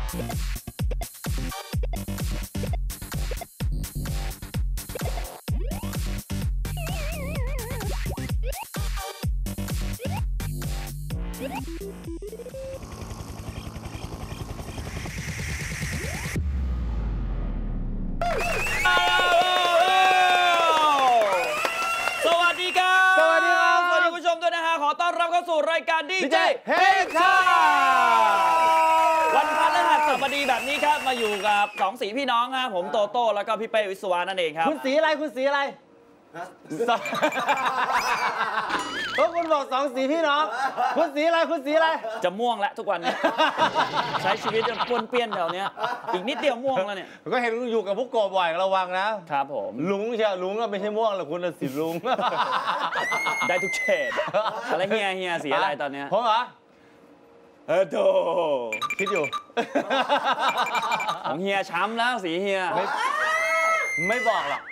สู่รายการดีเจเฮชาวันพฤหัสบดีแบบนี้ครับมาอยู่กับ2 สีพี่น้องครับผมโตโต้แล้วก็พี่เป้วิศวานั่นเองครับคุณสีอะไรคุณสีอะไรก็คุณบอก2 สีพี่น้องคุณสีอะไรคุณสีอะไรจะม่วงแล้วทุกวันนี้ใช้ชีวิตจนป้วนเปี้ยนแถวนี้อีกนิดเดียวม่วงแล้วเนี่ยก็เห็นอยู่กับพวกโกบ่อยระวังนะครับผมลุงใช่ลุงก็ไม่ใช่ม่วงหรอกคุณสีลุงได้ทุกเฉดอะไรเฮียสีอะไรตอนนี้ผมเหรอโธ่คิดอยู่ของเฮียช้ำแล้วสีเฮียไม่บอกหรอก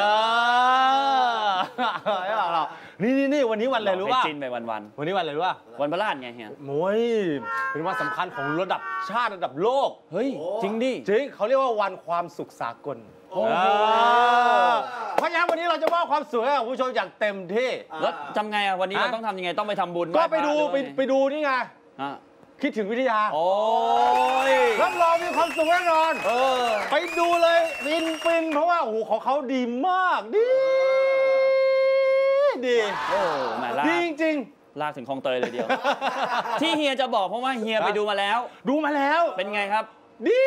ไม่บอกหรอกนี่วันนี้วันอะไรรู้ป่ะจินไปวันนี้วันอะไรรู้ป่ะวันพฤหัสไงเฮียโอ้ยเป็นวันสำคัญของระดับชาติระดับโลกเฮ้ยจริงดิจริงเขาเรียกว่าวันความสุขสากลเพราะงั้นวันนี้เราจะมอบความสุขให้กับผู้ชมอย่างเต็มที่แล้วทำไงอ่ะวันนี้เราต้องทำยังไงต้องไปทำบุญก็ไปดูนี่ไงคิดถึงวิทยาโอ้ยรับรองมีความสุขแน่นอนไปดูเลยฟินเพราะว่าโอ้โหของเขาดีมากดีโอ้แม่ดีจริงลากถึงคลองเตยเลยเดียวที่เฮียจะบอกเพราะว่าเฮียไปดูมาแล้วเป็นไงครับดี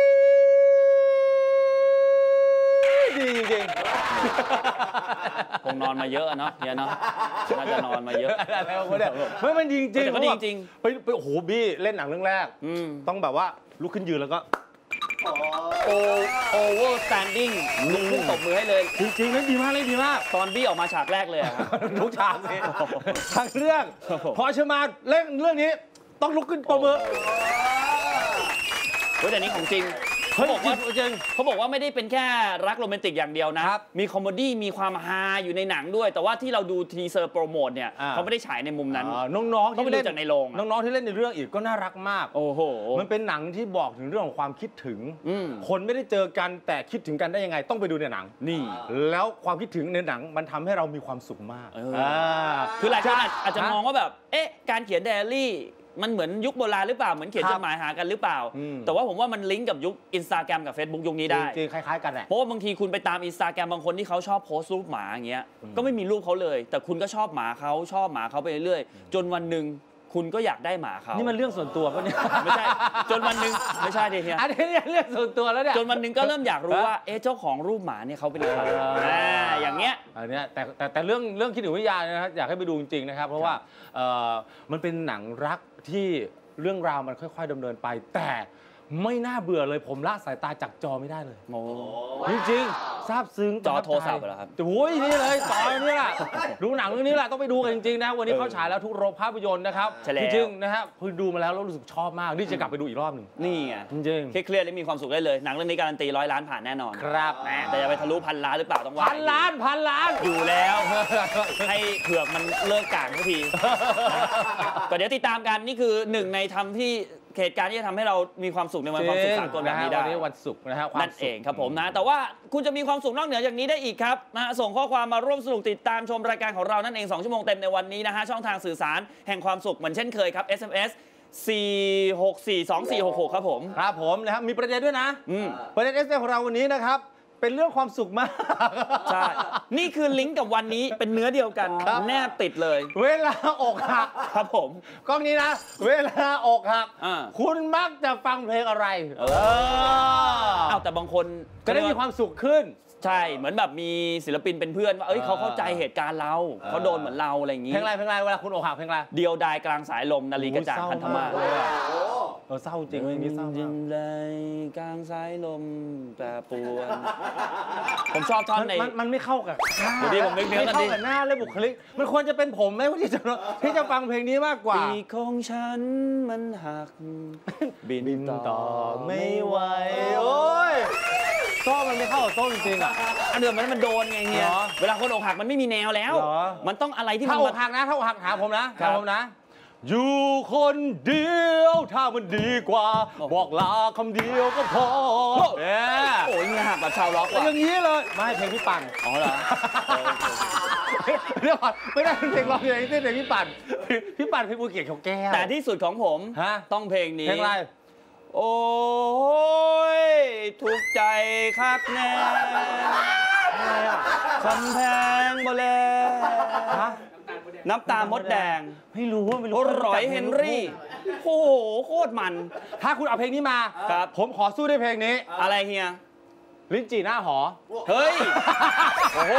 จริงคงนอนมาเยอะเนาะเฮียเนาะน่าจะนอนมาเยอะไม่มันจริงแต่ก็ดีจริงไปโอ้โหบี้เล่นหนังเรื่องแรกต้องแบบว่าลุกขึ้นยืนแล้วก็ over standing ลุกขึ้นตบมือให้เลยจริงๆเล่นดีมากตอนบี้ออกมาฉากแรกเลยครับทุกฉากเลยทั้งเรื่องพอเชื่อมาเล่นเรื่องนี้ต้องลุกขึ้นตบมือแต่นี้ของจริงเขาบอกว่าไม่ได้เป็นแค่รักโรแมนติกอย่างเดียวนะมีคอมเมดี้มีความฮาอยู่ในหนังด้วยแต่ว่าที่เราดูทีเซอร์โปรโมทเนี่ยเขาไม่ได้ฉายในมุมนั้นน้องๆที่เล่นจากในโรงน้องๆที่เล่นในเรื่องอีกก็น่ารักมากโอ้โหมันเป็นหนังที่บอกถึงเรื่องของความคิดถึงคนไม่ได้เจอกันแต่คิดถึงกันได้ยังไงต้องไปดูในหนังนี่แล้วความคิดถึงในหนังมันทำให้เรามีความสุขมากคือหลายคนอาจจะมองว่าแบบการเขียนไดอารี่มันเหมือนยุคโบราณหรือเปล่าเหมือนเขียนจดหมายหากันหรือเปล่าแต่ว่าผมว่ามันลิงก์กับยุค Instagram กับ Facebook ยุคนี้ได้จริงๆคล้ายๆกันแหละเพราะว่าบางทีคุณไปตาม Instagram บางคนที่เขาชอบโพสต์รูปหมาอย่างเงี้ยก็ไม่มีรูปเขาเลยแต่คุณก็ชอบหมาเขาไปเรื่อยๆจนวันหนึ่งคุณก็อยากได้หมาเขานี่มันเรื่องส่วนตัวปะเนี่ยไม่ใช่จนวันหนึ่งไม่ใช่ดิเฮียอันนี้เรื่องส่วนตัวแล้วเนี่ยจนวันหนึ่งก็เริ่มอยากรู้ว่าเจ้าของรูปหมาเนี่ยเขาเป็นใครอย่างเงี้ยอันนี้แต่เรื่องคิดถึงวิทยานะครับอยากให้ไปดูจริงๆนะครับเพราะว่ามันเป็นหนังรักที่เรื่องราวมันค่อยๆดำเนินไปแต่ไม่น่าเบื่อเลยผมละสายตาจากจอไม่ได้เลยโอ้จริงๆซาบซึ้งจอโทรศัพท์เหรอครับโอ้ยนี่เลยจอนี่แหละดูหนังเรื่องนี้แหละต้องไปดูกันจริงๆนะวันนี้เขาฉายแล้วทุกโรงภาพยนตร์นะครับจริงๆนะฮะพอดูมาแล้วรู้สึกชอบมากนี่จะกลับไปดูอีกรอบหนึ่งนี่ไงจริงๆเครียดๆแล้วมีความสุขได้เลยหนังเรื่องนี้การันตี100 ล้านผ่านแน่นอนครับแต่จะไปทะลุ1,000 ล้านหรือเปล่าต้องว่า 1,000 ล้านอยู่แล้วให้เผือกมันเลิกกางสักทีก็เดี๋ยวติดตามกันนี่คือหนึ่งในทำที่เหตุการณ์ที่จะทำให้เรามีความสุขในวันความสุขสากลแบบนี้ได้วันศุกร์นะครับนั่นเองครับผมนะแต่ว่าคุณจะมีความสุขนอกเหนือจากนี้ได้อีกครับนะส่งข้อความมาร่วมสนุกติดตามชมรายการของเรานั่นเอง2 ชั่วโมงเต็มในวันนี้นะฮะช่องทางสื่อสารแห่งความสุขเหมือนเช่นเคยครับ SMS 4642466ครับผมนะครับมีประเด็นด้วยนะประเด็น SMS ของเราวันนี้นะครับเป็นเรื่องความสุขมากใช่นี่คือลิงก์กับวันนี้เป็นเนื้อเดียวกันแนบติดเลยเวลาอกหักครับผมกล้องนี้นะเวลาอกหักคุณมักจะฟังเพลงอะไรแต่บางคนก็ได้มีความสุขขึ้นใช่เหมือนแบบมีศิลปินเป็นเพื่อนว่าเขาเข้าใจเหตุการณ์เราเขาโดนเหมือนเราอะไรอย่างงี้เพลงอะไรเวลาคุณอกหักเพลงอะไรเดียวดายกลางสายลมนาฬิกาจากพันธมาเศร้าจริงเลยนี่เศร้ามากเลยกลางสายลมแปรปรวนผมชอบท่อนในมันไม่เข้ากับเดี๋ยวผมนึกเนื้อกันดิไม่เข้ากับหน้าเลยบุคลิกมันควรจะเป็นผมไหมที่จะฟังเพลงนี้มากกว่าปีกของฉันมันหักบินต่อไม่ไหวโอ้ยโซ่มันไม่เข้ากับโซ่จริงๆอันเดิมมันโดนไงเฮียเวลาคนอกหักมันไม่มีแนวแล้วมันต้องอะไรที่ถ้าอกหักนะถ้าอกหักถามผมนะอยู่คนเดียวถ้ามันดีกว่า บอกลาคำเดียวก็พอโอ้ยเงี้ยหักแบบชาวล็อกว่ะอย่างนี้เลยไม่เพลงพี่ปั่นอ๋อเหรอเดี๋ยวก่อนไม่ได้เป็นเพลงร้องอย่างนี้เพลงพี่ปั่นพี่ปั่นเพลงบุญเกียรติของแก้วแต่ที่สุดของผมฮะต้องเพลงนี้เพลงอะไรโอ้ยทุกข์ใจคักแน่คำแพงบ่แลฮะน้ำตามดแดงไม่รู้ไม่รู้โอ้ร้อยเฮนรี่ โอ้โหโคตรมันถ้าคุณเอาเพลงนี้มาครับผมขอสู้ด้วยเพลงนี้อะไรเฮียลิ้นจี่หน้าหอเฮ้ย โอ้โห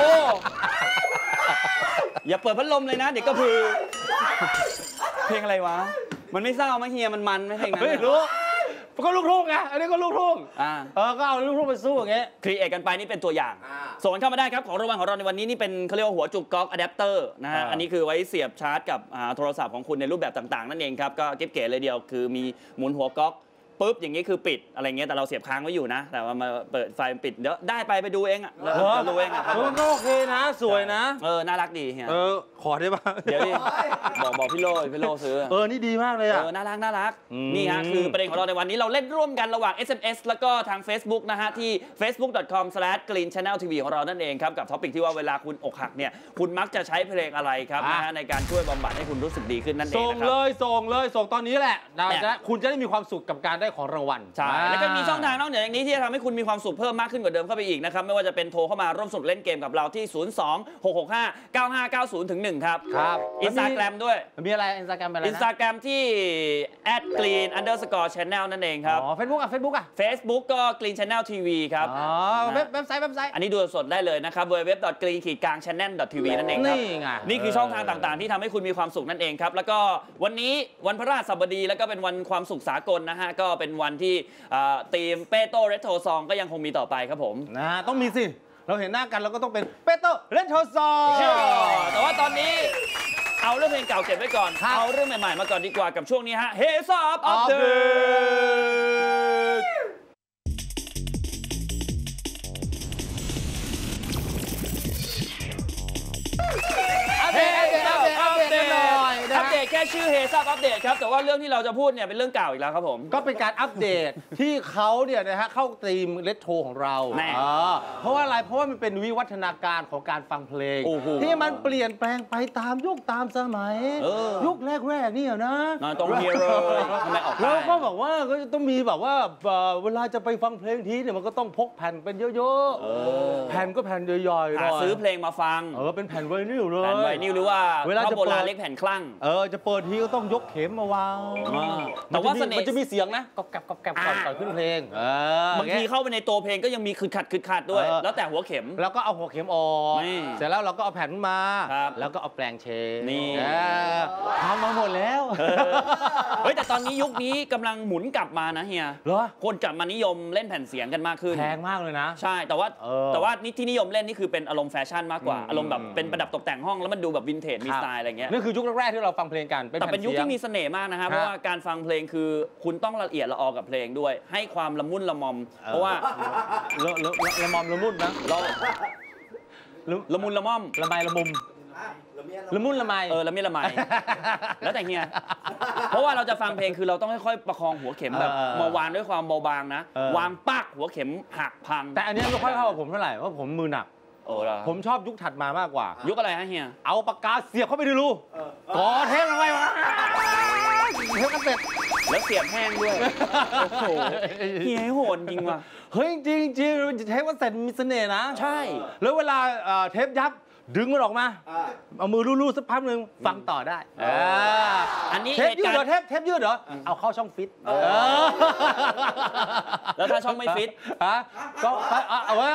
อย่าเปิดพัดลมเลยนะ เดี๋ยวก็พือ เพลงอะไรวะ มันไม่เศร้าไหมเฮีย มันไหมเพลงนั้นไม่รู้ก็ลูกทุ่งไงอันนี้ก็ลูกทุ่งอ่าก็เอาลูกทุ่งไปสู้อย่างเงี้ยครีเอทกันไปนี่เป็นตัวอย่าง ส่งเข้ามาได้ครับ ของรางวัลของเราในวันนี้นี่เป็นเขาเรียกว่าหัวจุกก๊อกอะแดปเตอร์นะฮะ อันนี้คือไว้เสียบชาร์จกับโทรศัพท์ของคุณในรูปแบบต่างๆนั่นเองครับ ก็เก็บเก๋เลยเดียว คือมีหมุนหัวก๊อกปุ๊บอย่างนี้คือปิดอะไรเงี้ย แต่เราเสียบค้างไว้อยู่นะ แต่ว่ามาเปิดไฟปิดเดี๋ยวได้ไปดูเองอ่ะเราดูเองอ่ะครับก็โอเคนะสวยนะน่ารักดีเฮียขอได้ป่ะเดี๋ยวดิบอกพี่โลซื้อนี่ดีมากเลยอ่ะน่ารักนี่ฮะคือประเด็นของเราในวันนี้เราเล่นร่วมกันระหว่าง SMS แล้วก็ทาง Facebook นะฮะที่ facebook.com/greenchanneltv ของเรานั่นเองครับกับท็อปิกที่ว่าเวลาคุณอกหักเนี่ยคุณมักจะใช้เพลงอะไรครับนะฮะในการช่วยบำบัดให้คุณรู้สึกดีขึ้นนั่นเองส่งนะครับเลยส่งตอนนี้แหละคุณจะได้มีความสุขกับการได้ของรางวัลใช่แล้วก็มีช่องทางนอกเหนือจากนี้ที่จะทำให้คุณมีความสุขเพิ่มมากขึ้นกว่าเดิมเข้าไปอีกนะครับไม่ว่าจะเป็นโทรเข้ามาร่วมสนุกเล่นเกมกับเราที่ 02-665-9590-1 ครับ Instagram ด้วยมีอะไรอินสตาแกรมอะไรนะ Instagram ที่ @green_channel นั่นเองครับเฟซบุ๊กอ่ะ Facebook ก็ Green Channel TV ครับเว็บไซต์อันนี้ดูสดได้เลยนะครับ www.green-channel.tv นั่นเองครับนี่ไงนี่คือช่องทางต่างๆ ที่ทำให้คุณมีความสุขนั่นเองครับ แล้วก็วันนี้วันพฤหัสบดีแล้วก็เป็นวันความสุขสากลนะฮะ ก็เป็นวันที่ทีมเปโต้เรโทรซองก็ยังคงมีต่อไปครับผมต้องมีสิ เราเห็นหน้ากันเราก็ต้องเป็นเปโตเรนโทซองแต่ว่าตอนนี้เอาเรื่องเพลงเก่าเก็บไว้ก่อน เอาเรื่องใหม่ๆมาก่อนดีกว่ากับช่วงนี้ฮะ Hey Up Updateอัปเดตแค่ชื่อ Hey Up Update ครับแต่ว่าเรื่องที่เราจะพูดเนี่ยเป็นเรื่องเก่าอีกแล้วครับผมก็เป็นการอัปเดตที่เขาเนี่ยนะฮะเข้าธีมเรโทรของเราแน่เพราะว่าอะไรเพราะว่ามันเป็นวิวัฒนาการของการฟังเพลงโอ้โหที่มันเปลี่ยนแปลงไปตามยุคตามสมัย ยุคแรกๆนี่นะนอนตรงเฮียเลยทำไมออกไปแล้วก็บอกว่าก็จะต้องมีแบบว่าเวลาจะไปฟังเพลงทีเนี่ยมันก็ต้องพกแผ่นเป็นเยอะๆแผ่นก็แผ่นย่อยๆหน่หาอยซื้อเพลงมาฟังเป็นแผ่นไวนิลเลยแผ่นไวนิลหรือว่าเวลาจะโบราณเปิดเรียกแผ่นคลั่งจะเปิดทีก็ต้องยกเข็มมาวางแต่ว่าเสน่ห์มันจะมีเสียงนะกอบแกบกอบแกบก่อนขึ้นเพลงบางทีเข้าไปในตัวเพลงก็ยังมีคือขัดด้วย แล้วแต่หัวเข็มแล้วก็เอาหัวเข็มออกนี่เสร็จแล้วเราก็เอาแผ่นมาครับแล้วก็เอาแปลงเชนนี่ทำมาหมดแล้วเฮ้ยแต่ตอนนี้ยุคนี้กำลังหมุนกลับมานะเฮียเหรอคนกลับมานิยมเล่นแผ่นเสียงกันมากขึ้นแพงมากเลยนะใช่แต่ว่าเออนี่ที่นิยมเล่นนี่คือเป็นอารมณ์แฟชั่นมากกว่าอารมณ์แบบเป็นประดับตกแต่งห้องแล้วมันดูแบบวินเทจมีสไตล์อะไรเงี้ยนี่คือยุคแรกๆที่เราฟังเพลงกันแต่เป็นยุคที่มีเสน่ห์มากนะฮะเพราะว่าการฟังเพลงคือคุณต้องละเอียดละออกับเพลงด้วย ให้ความละมุนละมอม เพราะว่าละมอมละมุนนะเราละมุนละม่อมละไมละมุมละมุนละไมละเมียละไม แล้วแต่เฮีย เพราะว่าเราจะฟังเพลงคือเราต้องค่อยๆประคองหัวเข็มแบบมาวางด้วยความเบาบางนะ วางปักหัวเข็มหักพังแต่อันนี้ไม่ค่อยเข้ากับผมเท่าไหร่เพราะผมมือหนัก ผมชอบยุคถัดมามากกว่ายุคอะไรฮะเฮียเอาปากกาเสียบเข้าไปในรูกอเทปเอาไว้วะเทปกันเสร็จแล้วเสียบแห้งด้วย โอ้โหเฮียโหดจริงว่ะเฮ้ยจริงจริงเทปกันเสร็จมีเสน่ห์นะใช่แล้วเวลาเทปยับดึงมันออกมาเอามือลู่ๆสักพักหนึ่งฟังต่อได้อันนี้เทปยืดเหรอเทปยืดเหรอเอาเข้าช่องฟิตแล้วถ้าช่องไม่ฟิตก็เอาไว้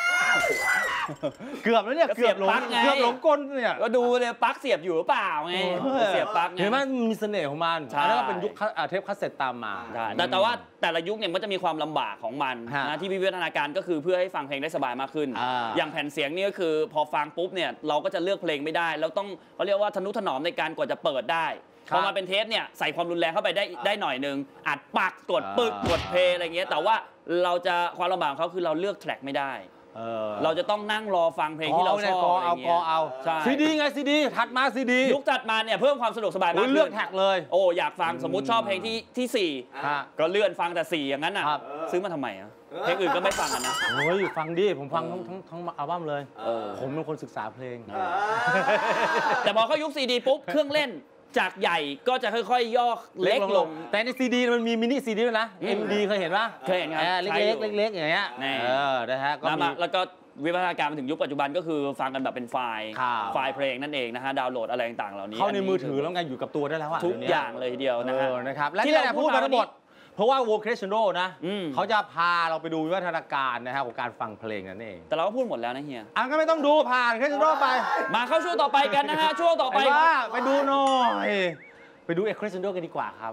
เกือบแล้วเนี่ยเกือบหลงกลเนี่ยก็ดูเลยปลั๊กเสียบอยู่หรือเปล่าไงเสียบปลั๊กไงเห็นไหมมันมีเสน่ห์ของมันใช่แล้วก็เป็นยุคเทปคาสเซ็ตตามมาแต่ว่าแต่ละยุคเนี่ยมันจะมีความลำบากของมันนะที่วิวัฒนาการก็คือเพื่อให้ฟังเพลงได้สบายมากขึ้น อย่างแผ่นเสียงนี่ก็คือพอฟังปุ๊บเนี่ยเราก็จะเลือกเพลงไม่ได้แล้วต้องเขาเรียกว่าทนุถนอมในการกว่าจะเปิดได้พอมาเป็นเทปเนี่ยใส่ความรุนแรงเข้าไปได้หน่อยนึงอัดปักกดปึกกดเพลงอะไรเงี้ยแต่ว่าเราจะความลำบากของเขาคือเราเลือกแทร็กไม่ได้เราจะต้องนั่งรอฟังเพลงที่เราชอบอะไรเงี้ย ใช่ซีดีไงซีดีถัดมาซีดียุคถัดมาเนี่ยเพิ่มความสะดวกสบายมากขึ้นเลือกแท็กเลยโอ้อยากฟังสมมุติชอบเพลงที่4ก็เลื่อนฟังแต่4อย่างนั้นอ่ะซื้อมาทำไมอ่ะเพลงอื่นก็ไม่ฟังกันนะโอ้ยฟังดิผมฟังทั้งอัลบั้มเลยผมเป็นคนศึกษาเพลงแต่พอเข้ายุคซีดีปุ๊บเครื่องเล่นจากใหญ่ก็จะค่อยๆย่อเล็กลงแต่ในซีดีมันมีมินิซีดีด้วยนะ MD เคยเห็นปะเคยเห็นครับเล็กๆอย่างเงี้ยนะฮะแล้วก็วิวัฒนาการมาถึงยุคปัจจุบันก็คือฟังกันแบบเป็นไฟล์เพลงนั่นเองนะฮะดาวน์โหลดอะไรต่างๆเหล่านี้เข้าในมือถือแล้วไงอยู่กับตัวได้แล้วทุกอย่างเลยทีเดียวนะครับและที่เราพูดมาทั้งหมดเพราะว่าวง Crescendo นะเขาจะพาเราไปดูวิวัฒนาการนะครับของการฟังเพลงนั่นเองแต่เราก็พูดหมดแล้วนะเฮียก็ไม่ต้องดูผ่าน Crescendo ไปมาเข้าช่วงต่อไปกันนะฮะช่วงต่อไปไปดูหน่อยไปดูCrescendo กันดีกว่าครับ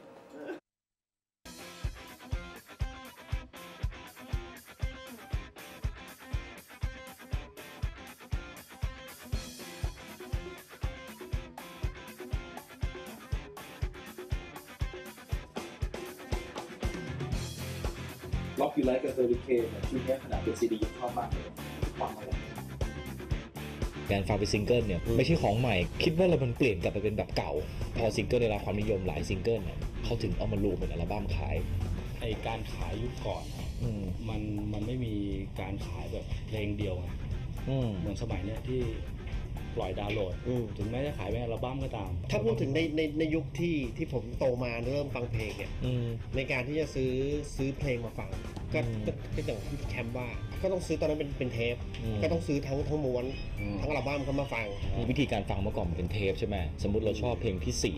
ล็อกยูไลท์กับเฮอริเคนชุดนี้ขนาดเป็นซีดียังชอบมากเลยฟังมาแล้วการฟังเป็นซิงเกิลเนี่ยไม่ใช่ของใหม่คิดว่าเรามันเปลี่ยนกลับไปเป็นแบบเก่าพอซิงเกิลได้รับความนิยมหลายซิงเกิลเนี่ยเขาถึงเอามารวมเป็นอัลบั้มขายไอการขายยุคก่อนมันไม่มีการขายแบบเพลงเดียวไงเหมือนสมัยเนี้ยที่ปล่อยดาวน์โหลดถึงแม้จะขายเป็นอัลบั้มก็ตามถ้าพูดถึงในยุคที่ผมโตมาเริ่มฟังเพลงเนี่ยในการที่จะซื้อเพลงมาฟังก็อย่างที่แคมป์ว่าก็ต้องซื้อตอนนั้นเป็นเทปก็ต้องซื้อทั้งม้วนทั้งอัลบั้มเข้ามาฟังวิธีการฟังเมื่อก่อนเป็นเทปใช่ไหมสมมุติเราชอบเพลงที่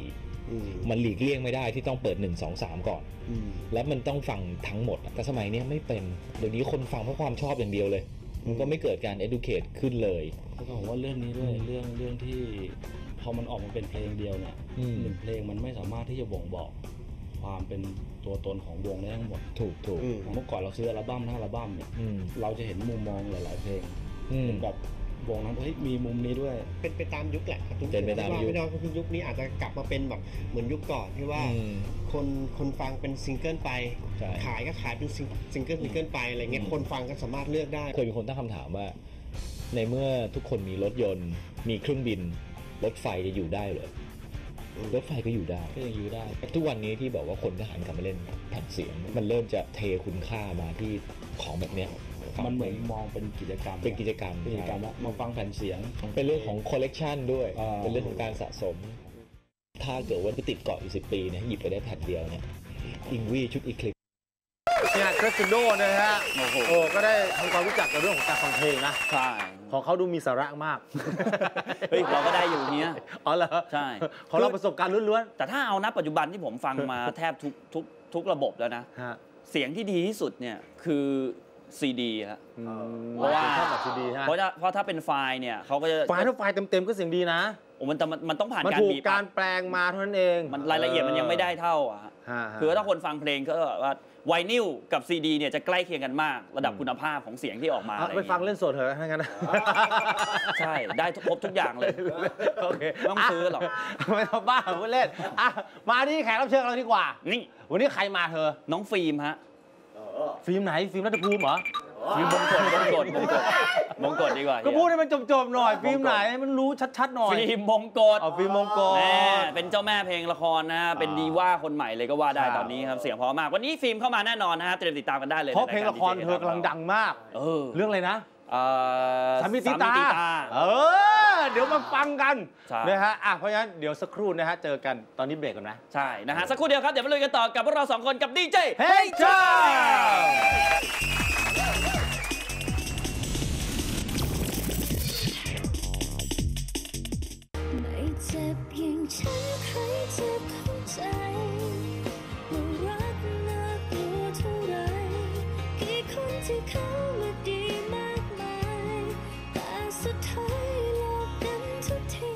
4มันหลีกเลี่ยงไม่ได้ที่ต้องเปิด1 2 3ก่อนแล้วมันต้องฟังทั้งหมดแต่สมัยนี้ไม่เป็นเดี๋ยวนี้คนฟังเพราะความชอบอย่างเดียวเลยมันก็ไม่เกิดการ educate ขึ้นเลยแล้วก็ผมว่าเรื่องนี้ด้วยเรื่องที่พอมันออกมาเป็นเพลงเดียวเนี่ยหนึ่งเพลงมันไม่สามารถที่จะบ่งบอกความเป็นตัวตนของวงได้ทั้งหมดถูกเมื่อก่อนเราซื้ออัลบั้มทั้งอัลบั้มเนี่ยเราจะเห็นมุมมองหลายๆเพลงเป็นแบบวงนั้นมีมุมนี้ด้วยเป็นไปตามยุคแหละครับเป็นไปตามยุคไม่ได้คือยุคนี้อาจจะกลับมาเป็นแบบเหมือนยุคก่อนที่ว่าคนฟังเป็นซิงเกิลไปขายก็ขายเป็นซิงเกิลไปอะไรเงี้ยคนฟังก็สามารถเลือกได้เคยมีคนตั้งคำถามว่าในเมื่อทุกคนมีรถยนต์มีเครื่องบินรถไฟจะอยู่ได้เหรอรถไฟก็อยู่ได้ก็ยังอยู่ได้ทุกวันนี้ที่บอกว่าคนก็หันกลับมาเล่นแผ่นเสียงมันเริ่มจะเทคุณค่ามาที่ของแบบเนี้ยมันเหมือนมองเป็นกิจกรรมแล้วมาฟังแผ่นเสียงเป็นเรื่องของคอลเลกชันด้วยเป็นเรื่องของการสะสมถ้าเกิดว่าไปติดเกาะอยู่10 ปีเนี่ยหยิบไปได้แผ่นเดียวเนี่ยอิงวีชุดอีคลิปเนี่ยCrescendoนะฮะก็ได้ทำความรู้จักกับเรื่องของการฟังเพลงนะใช่ของเขาดูมีสาระมากเฮ้ยเราก็ได้อยู่เนี้ยเหรอใช่ของเราประสบการณ์ล้วนๆแต่ถ้าเอาณปัจจุบันที่ผมฟังมาแทบทุกระบบแล้วนะเสียงที่ดีที่สุดเนี่ยคือซีดีครับเพราะว่าเพราะถ้าเป็นไฟล์เนี่ยเขาก็จะไฟล์เต็มๆก็เสียงดีนะมันต้องผ่านการบีบการแปลงมาเท่านั้นเองมันรายละเอียดมันยังไม่ได้เท่าอ่ะคือถ้าคนฟังเพลงก็ว่าไวนิลกับซีดีเนี่ยจะใกล้เคียงกันมากระดับคุณภาพของเสียงที่ออกมาไปฟังเล่นสดเถอะถ้างั้นใช่ได้ครบทุกอย่างเลยโอเคไม่ต้องซื้อหรอกไม่ต้องบ้าพูดเล่นมาที่แขกรับเชิญเราดีกว่านี่วันนี้ใครมาเธอน้องฟิล์มฮะฟิล์มไหนฟิล์มรัตภูมิเหรอฟิล์มมงกฎดีกว่าก็พูดให้มันจบๆหน่อยฟิล์มไหนให้มันรู้ชัดๆหน่อยฟิล์มมงกฎฟิล์มมงกฎเป็นเจ้าแม่เพลงละครนะเป็นดีว่าคนใหม่เลยก็ว่าได้ตอนนี้ครับเสียงเพราะมากวันนี้ฟิล์มเข้ามาแน่นอนนะฮะเตรียมติดตามกันได้เลยเพราะเพลงละครเธอกำลังดังมากเรื่องอะไรนะสามีตีตาเดี๋ยวมาฟังกันนะฮะเพราะฉะนั้นเดี๋ยวสักครู่นะฮะเจอกันตอนนี้เบรกก่อนนะใช่นะฮะสักครู่เดียวครับเดี๋ยวมาลุยกันต่อกับพวกเรา2 คนกับดีเจเฮ้ยจ้าเจ็บอย่างฉันใครจะเข้าใจว่ารักน่ากลัวเท่าไรกี่คนที่เขามาดีมากมายแต่สุดท้ายหลอกกันทุกที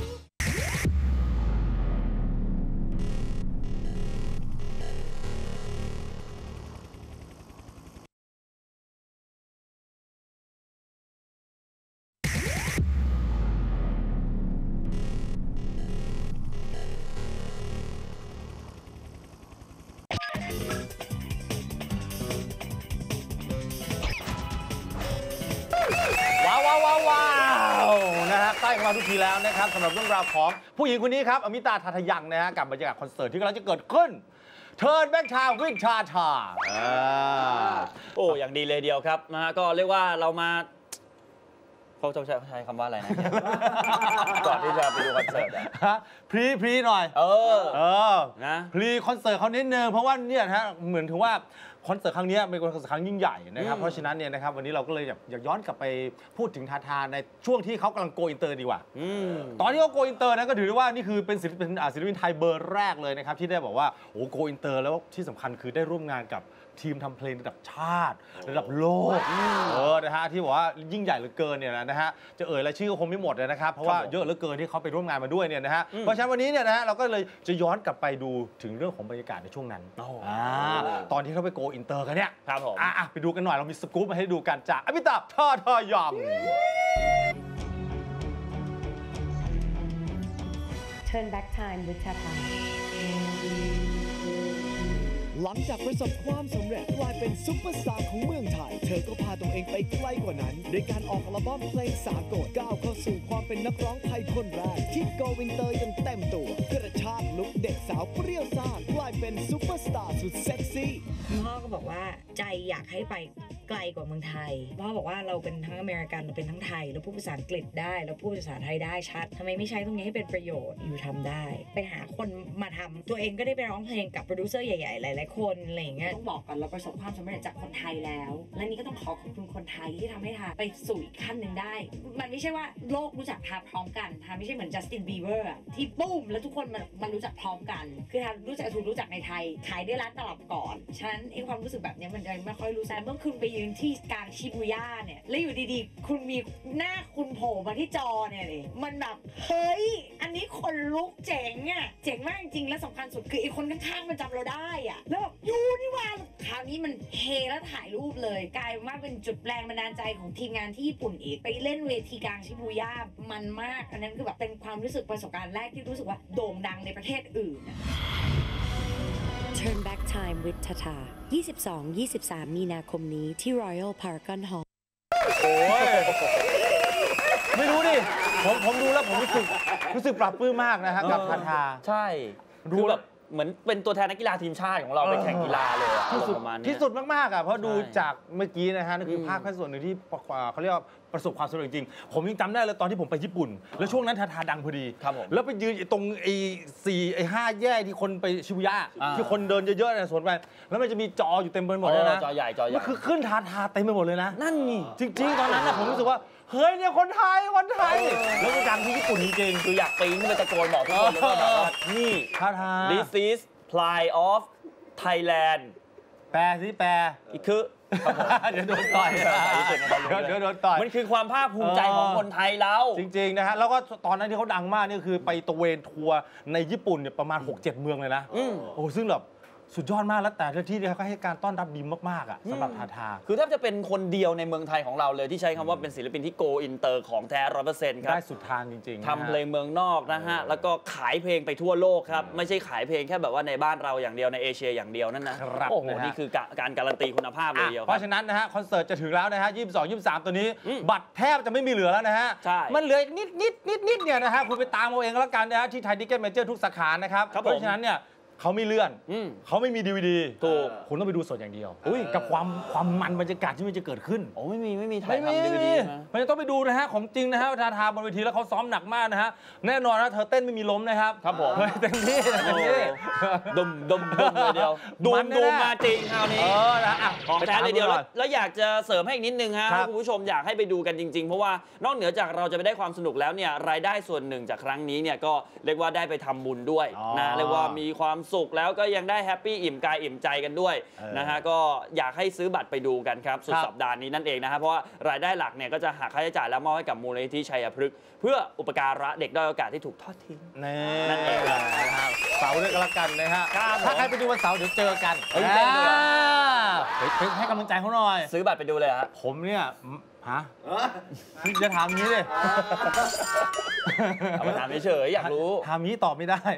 นะฮะใกล้ของเราทุกทีแล้วนะครับสำหรับเรื่องราวของผู้หญิงคนนี้ครับอมิตาทาทยังนะฮะกับบรรยากาศคอนเสิร์ตที่กำลังจะเกิดขึ้นเทิร์นแบ็กทาววินชาทาโอ้อย่างดีเลยเดียวครับนะฮะก็เรียกว่าเรามาเขาจะใช้คำว่าอะไรนะ ก่อนที่จะไปดูคอนเสิร์ตพรีหน่อยนะพรีคอนเสิร์ตเขานิดนึงเพราะว่าเนี่ยฮะเหมือนถึงว่าคอนเสิร์ตครั้งนี้เป็นคอนเสิร์ตครั้งยิ่งใหญ่นะครับเพราะฉะนั้นเนี่ยนะครับวันนี้เราก็เลยอยากย้อนกลับไปพูดถึงทาทาในช่วงที่เขากำลังโกอินเตอร์ดีกว่าตอนที่เขาโกอินเตอร์นะก็ถือได้ว่านี่คือเป็นศิลปินไทยเบอร์แรกเลยนะครับที่ได้บอกว่าโอ้โกอินเตอร์แล้วที่สำคัญคือได้ร่วมงานกับทีมทำเพลงระดับชาติระดับโลกนะฮะที่บอกว่ายิ่งใหญ่เหลือเกินเนี่ยนะฮะจะเอ่ยรายชื่อก็คงไม่หมดเลยนะครับเพราะว่าเยอะเหลือเกินที่เขาไปร่วมงานมาด้วยเนี่ยนะฮะเพราะฉะนั้นวันนี้เนี่ยนะฮะเราก็เลยจะย้อนกลับไปดูถึงเรื่องของบรรยากาศในช่วงนั้นตอนที่เขาไปโกอินเตอร์กันเนี่ยครับผมไปดูกันหน่อยเรามีสกู๊ปมาให้ดูกันจากอมิตาทาทายัง Turn back time with Tata หลังจากประสบความสำเร็จกลายเป็นซุปเปอร์สตาร์ของเมืองไทยเธอก็พาตัวเองไปไกลกว่านั้นโดยการออกอัลบั้มเพลงสากลก้าวเข้าสู่ความเป็นนักร้องไทยคนแรกที่โกอินเตอร์อย่างเต็มตัวกระชากลุคเด็กสาวเปรี้ยวซ่ากลายเป็นซุปเปอร์สตาร์สุดเซ็กซี่พ่อก็บอกว่าใจอยากให้ไปไกลกว่าเมืองไทยพ่อบอกว่าเราเป็นทั้งอเมริกันเราเป็นทั้งไทยเราพูดภาษาอังกฤษได้เราพูดภาษาไทยได้ชัดทำไมไม่ใช้ตรงนี้ให้เป็นประโยชน์อยู่ทำได้ไปหาคนมาทำตัวเองก็ได้ไปร้องเพลงกับโปรดิวเซอร์ใหญ่ๆหลายๆคนอะไรอย่างเงี้ยต้องบอกก่อนเราประสบความสำเร็จจากคนไทยแล้วและนี่ก็ต้องขอบคุณคนไทยที่ทำให้ทาไปสู่อีกขั้นหนึ่งได้มันไม่ใช่ว่าโลกรู้จักทาพร้อมกันทาไม่ใช่เหมือนจัสตินบีเบอร์ที่ปุ้มแล้วทุกคนมันรู้จักพร้อมกันคือทาถูกรู้จักในไทยขายได้ร้านตลับก่อนฉะนั้นไอ้ความรู้สึกแบบนี้มันจะไม่ค่อยรู้สึกเมื่อคุณไปยืนที่กลางชิบูย่าเนี่ยแล้วอยู่ดีๆคุณมีหน้าคุณโผล่มาที่จอเนี่ยเลยมันแบบเฮ้ยอันนี้คนลุกเจ๋งอ่ะเจ๋งมากจริงและสำคัญสุดคือไอ้คนข้างๆมันจำเราได้อ่ะแล้วแบบยูนี่ว่าคราวนี้มันเฮแล้วถ่ายรูปเลยกลายว่าเป็นจุดแรงบันดาลใจของทีมงานที่ญี่ปุ่นอีกไปเล่นเวทีกลางชิบูย่ามันมากอันนั้นคือแบบเป็นความรู้สึกประสบการณ์แรกที่รู้สึกว่าโด่งดังในประเทศอื่น Turn back time with Tata 22-23 มีนาคมนี้ที่ Royal Paragon Hall โอ้ยไม่รู้ดิผมดูแล้วผมรู้สึกปรับปลื้มมากนะฮะกับทาทาใช่ดูแบบเหมือนเป็นตัวแทนนักกีฬาทีมชาติของเราไปแข่งกีฬาเลยที่สุดมากๆอ่ะเพราะดูจากเมื่อกี้นะฮะนั่นคือภาพแค่ส่วนหนึ่งที่เขาเรียกว่าประสบความสำเร็จจริงผมยังจำได้เลยตอนที่ผมไปญี่ปุ่นแล้วช่วงนั้นทาทาดังพอดีแล้วไปยืนตรง5 แยกที่คนไปชิบูย่าที่คนเดินเยอะๆในสวนไปแล้วมันจะมีจออยู่เต็มไปหมดเลยนะจอใหญ่มันคือขึ้นทาทาเต็มไปหมดเลยนะนั่นนี่จริงๆตอนนั้นนะผมรู้สึกว่าเฮ้ยเนี่ยคนไทยแล้วก็ดังที่ญี่ปุ่นจริงๆคืออยากปีนขึ้นไปตะโกนบอกทุกคนเลยว่านี่ทาทา This is Pride of Thailand แปลอีกคือเดี๋ยวโดนต่อยมันคือความภาคภูมิใจของคนไทยเราจริงๆนะฮะแล้วก็ตอนนั้นที่เขาดังมากนี่คือไปตะเวนทัวร์ในญี่ปุ่นเนี่ยประมาณ 6-7 เมืองเลยนะโอ้ซึ่งแบบสุดยอดมากแล้วแต่ละที่เขาให้การต้อนรับดีมากๆอ่ะสำหรับทาทาคือแทบจะเป็นคนเดียวในเมืองไทยของเราเลยที่ใช้คำว่าเป็นศิลปินที่โกอินเตอร์ของแท้ 100% ครับได้สุดทางจริงๆทำเพลงเมืองนอกนะฮะแล้วก็ขายเพลงไปทั่วโลกครับไม่ใช่ขายเพลงแค่แบบว่าในบ้านเราอย่างเดียวในเอเชียอย่างเดียวนั่นนะโอ้โหนี่คือการการันตีคุณภาพเลยเดียวเพราะฉะนั้นนะฮะคอนเสิร์ตจะถึงแล้วนะฮะ22-23ตัวนี้บัตรแทบจะไม่มีเหลือแล้วนะฮะมันเหลือนิดเนี่ยนะฮะคุณไปตามเอาเองแล้วกันนะฮะที่ไทยทิเก็ตเมเจอร์ทุกสาขานะครับเพราะฉะนั้นเนี่ยเขาไม่เลื่อนเขาไม่มี DVD ถูกคุณต้องไปดูสดอย่างเดียวกับความมันบรรยากาศที่มันจะเกิดขึ้นไม่มีถ่ายทำ DVD มันจะต้องไปดูนะฮะของจริงนะฮะทาทาบนเวทีแล้วเขาซ้อมหนักมากนะฮะแน่นอนนะเธอเต้นไม่มีล้มนะครับครับผมเต็มที่ดมเลยเดียวดูมาจริงคราวนี้ของแท้เลยเดียวแล้วอยากจะเสริมให้อีกนิดนึงฮะคุณผู้ชมอยากให้ไปดูกันจริงๆเพราะว่านอกเหนือจากเราจะไปได้ความสนุกแล้วเนี่ยรายได้ส่วนหนึ่งจากครั้งนี้เนี่ยก็เรียกว่าได้ไปทำบุญด้วยนะเรียกว่ามีความสุขแล้วก็ยังได้แฮปปี้อิ่มกายอิ่มใจกันด้วยนะฮะก็อยากให้ซื้อบัตรไปดูกันครับสุดสัปดาห์นี้นั่นเองนะฮะเพราะว่ารายได้หลักเนี่ยก็จะหักค่าใช้จ่ายแล้วมอบให้กับมูลนิธิชัยพฤกษ์เพื่ออุปการะเด็กด้อยโอกาสที่ถูกทอดทิ้งนั่นเองนะครับเสาร์ด้วยกันละกันนะฮะถ้าใครไปดูวันเสาร์เดี๋ยวเจอกันให้กำลังใจเขาหน่อยซื้อบัตรไปดูเลยฮะผมเนี่ยฮะจะถามนี้เลยเอามาถามเฉยๆอยากรู้ถามนี้ตอบไม่ได้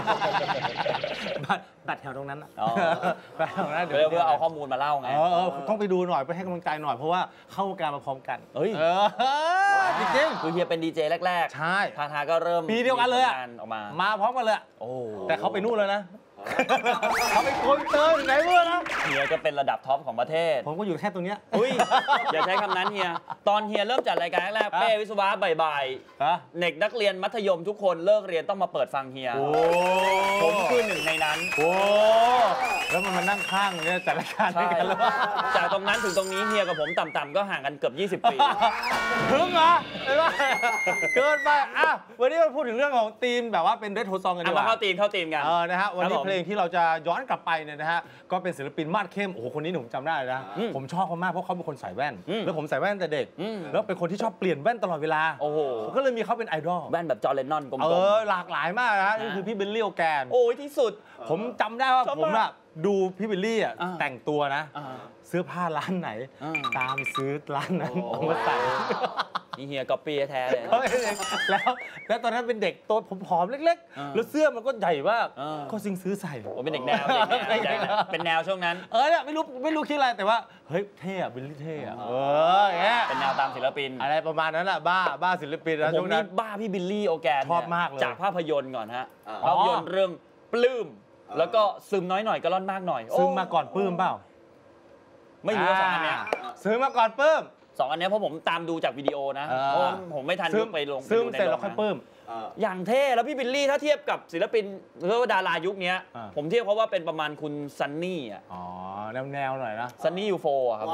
บัตรแถวตรงนั้นบัตรแถวนั้นเพื่อเอาข้อมูลมาเล่าไงต้องไปดูหน่อยไปให้กำลังใจหน่อยเพราะว่าเข้าวงการมาพร้อมกันจริงคือเฮียเป็นดีเจแรกๆใช่ทาก็เริ่มปีเดียวกันเลยออกมาพร้อมกันเลยแต่เขาไปนู่นเลยนะเขาไปโกลเตอร์ไหนเมื่อนะเฮียก็เป็นระดับท็อปของประเทศผมก็อยู่แค่ตรงเนี้ยอย่าใช้คำนั้นเฮียตอนเฮียเริ่มจัดรายการแรกเป้วิศวะบ่ายๆเด็กนักเรียนมัธยมทุกคนเลิกเรียนต้องมาเปิดฟังเฮียผมคือหนึ่งในนั้นแล้วมันมานั่งข้างเนี่ยจัดรายการด้วยกันแล้วจากตรงนั้นถึงตรงนี้เฮียกับผมต่ำๆก็ห่างกันเกือบ20 ปีถึงเหรอเกินไปวันนี้เราพูดถึงเรื่องของธีมแบบว่าเป็นเรโทรซองกันดีกว่าเข้าธีมกันนะฮะวันนี้เพลงที่เราจะย้อนกลับไปเนี่ยนะฮะก็เป็นศิลปินมาดเข้มโอ้โหคนนี้ผมจำได้นะผมชอบเขามากเพราะเขาเป็นคนใส่แว่นแล้วผมใส่แว่นแต่เด็กแล้วเป็นคนที่ชอบเปลี่ยนแว่นตลอดเวลาโอ้โหก็เลยมีเขาเป็นไอดอลแว่นแบบจอร์แดนนอนกลมๆหลากหลายมากนะนี่คือพี่บิลลี่โอแกนโอ้ยที่สุดผมจำได้ว่าผมอะดูพี่บิลลี่แต่งตัวนะเสื้อผ้าร้านไหนตามซื้อร้านนั้นเอามาใส่นี่เฮียก๊อปปี้แท้เลยแล้วตอนนั้นเป็นเด็กตัวผอมเล็กๆแล้วเสื้อมันก็ใหญ่มากก็ซิงซื้อใส่เป็นเด็กแนวเป็นแนวช่วงนั้นเนี่ยไม่รู้คิดอะไรแต่ว่าเฮ้ยเท่อะบิลลี่เท่อะเป็นแนวตามศิลปินอะไรประมาณนั้นแหละบ้าศิลปินแล้วช่วงนั้นบ้าพี่บิลลี่โอแกนชอบมากเลยจากภาพยนตร์ก่อนฮะภาพยนตร์เรื่องปลื้มแล้วก็ซึมน้อยหน่อยก็ร่อนมากหน่อยซึมมาก่อนปลื้มเปล่าไม่รู้ว่า2 อันเนี้ยซึมมาก่อนปลื้ม 2 อันนี้เพราะผมตามดูจากวิดีโอนะผมไม่ทันไปลงซึมเสร็จแล้วค่อยปลื้มอย่างเท่แล้วพี่บิลลี่ถ้าเทียบกับศิลปินหรือว่าดารายุคนี้ผมเทียบเพราะว่าเป็นประมาณคุณซันนี่แนวหน่อยนะซันนี่ยูโฟครับ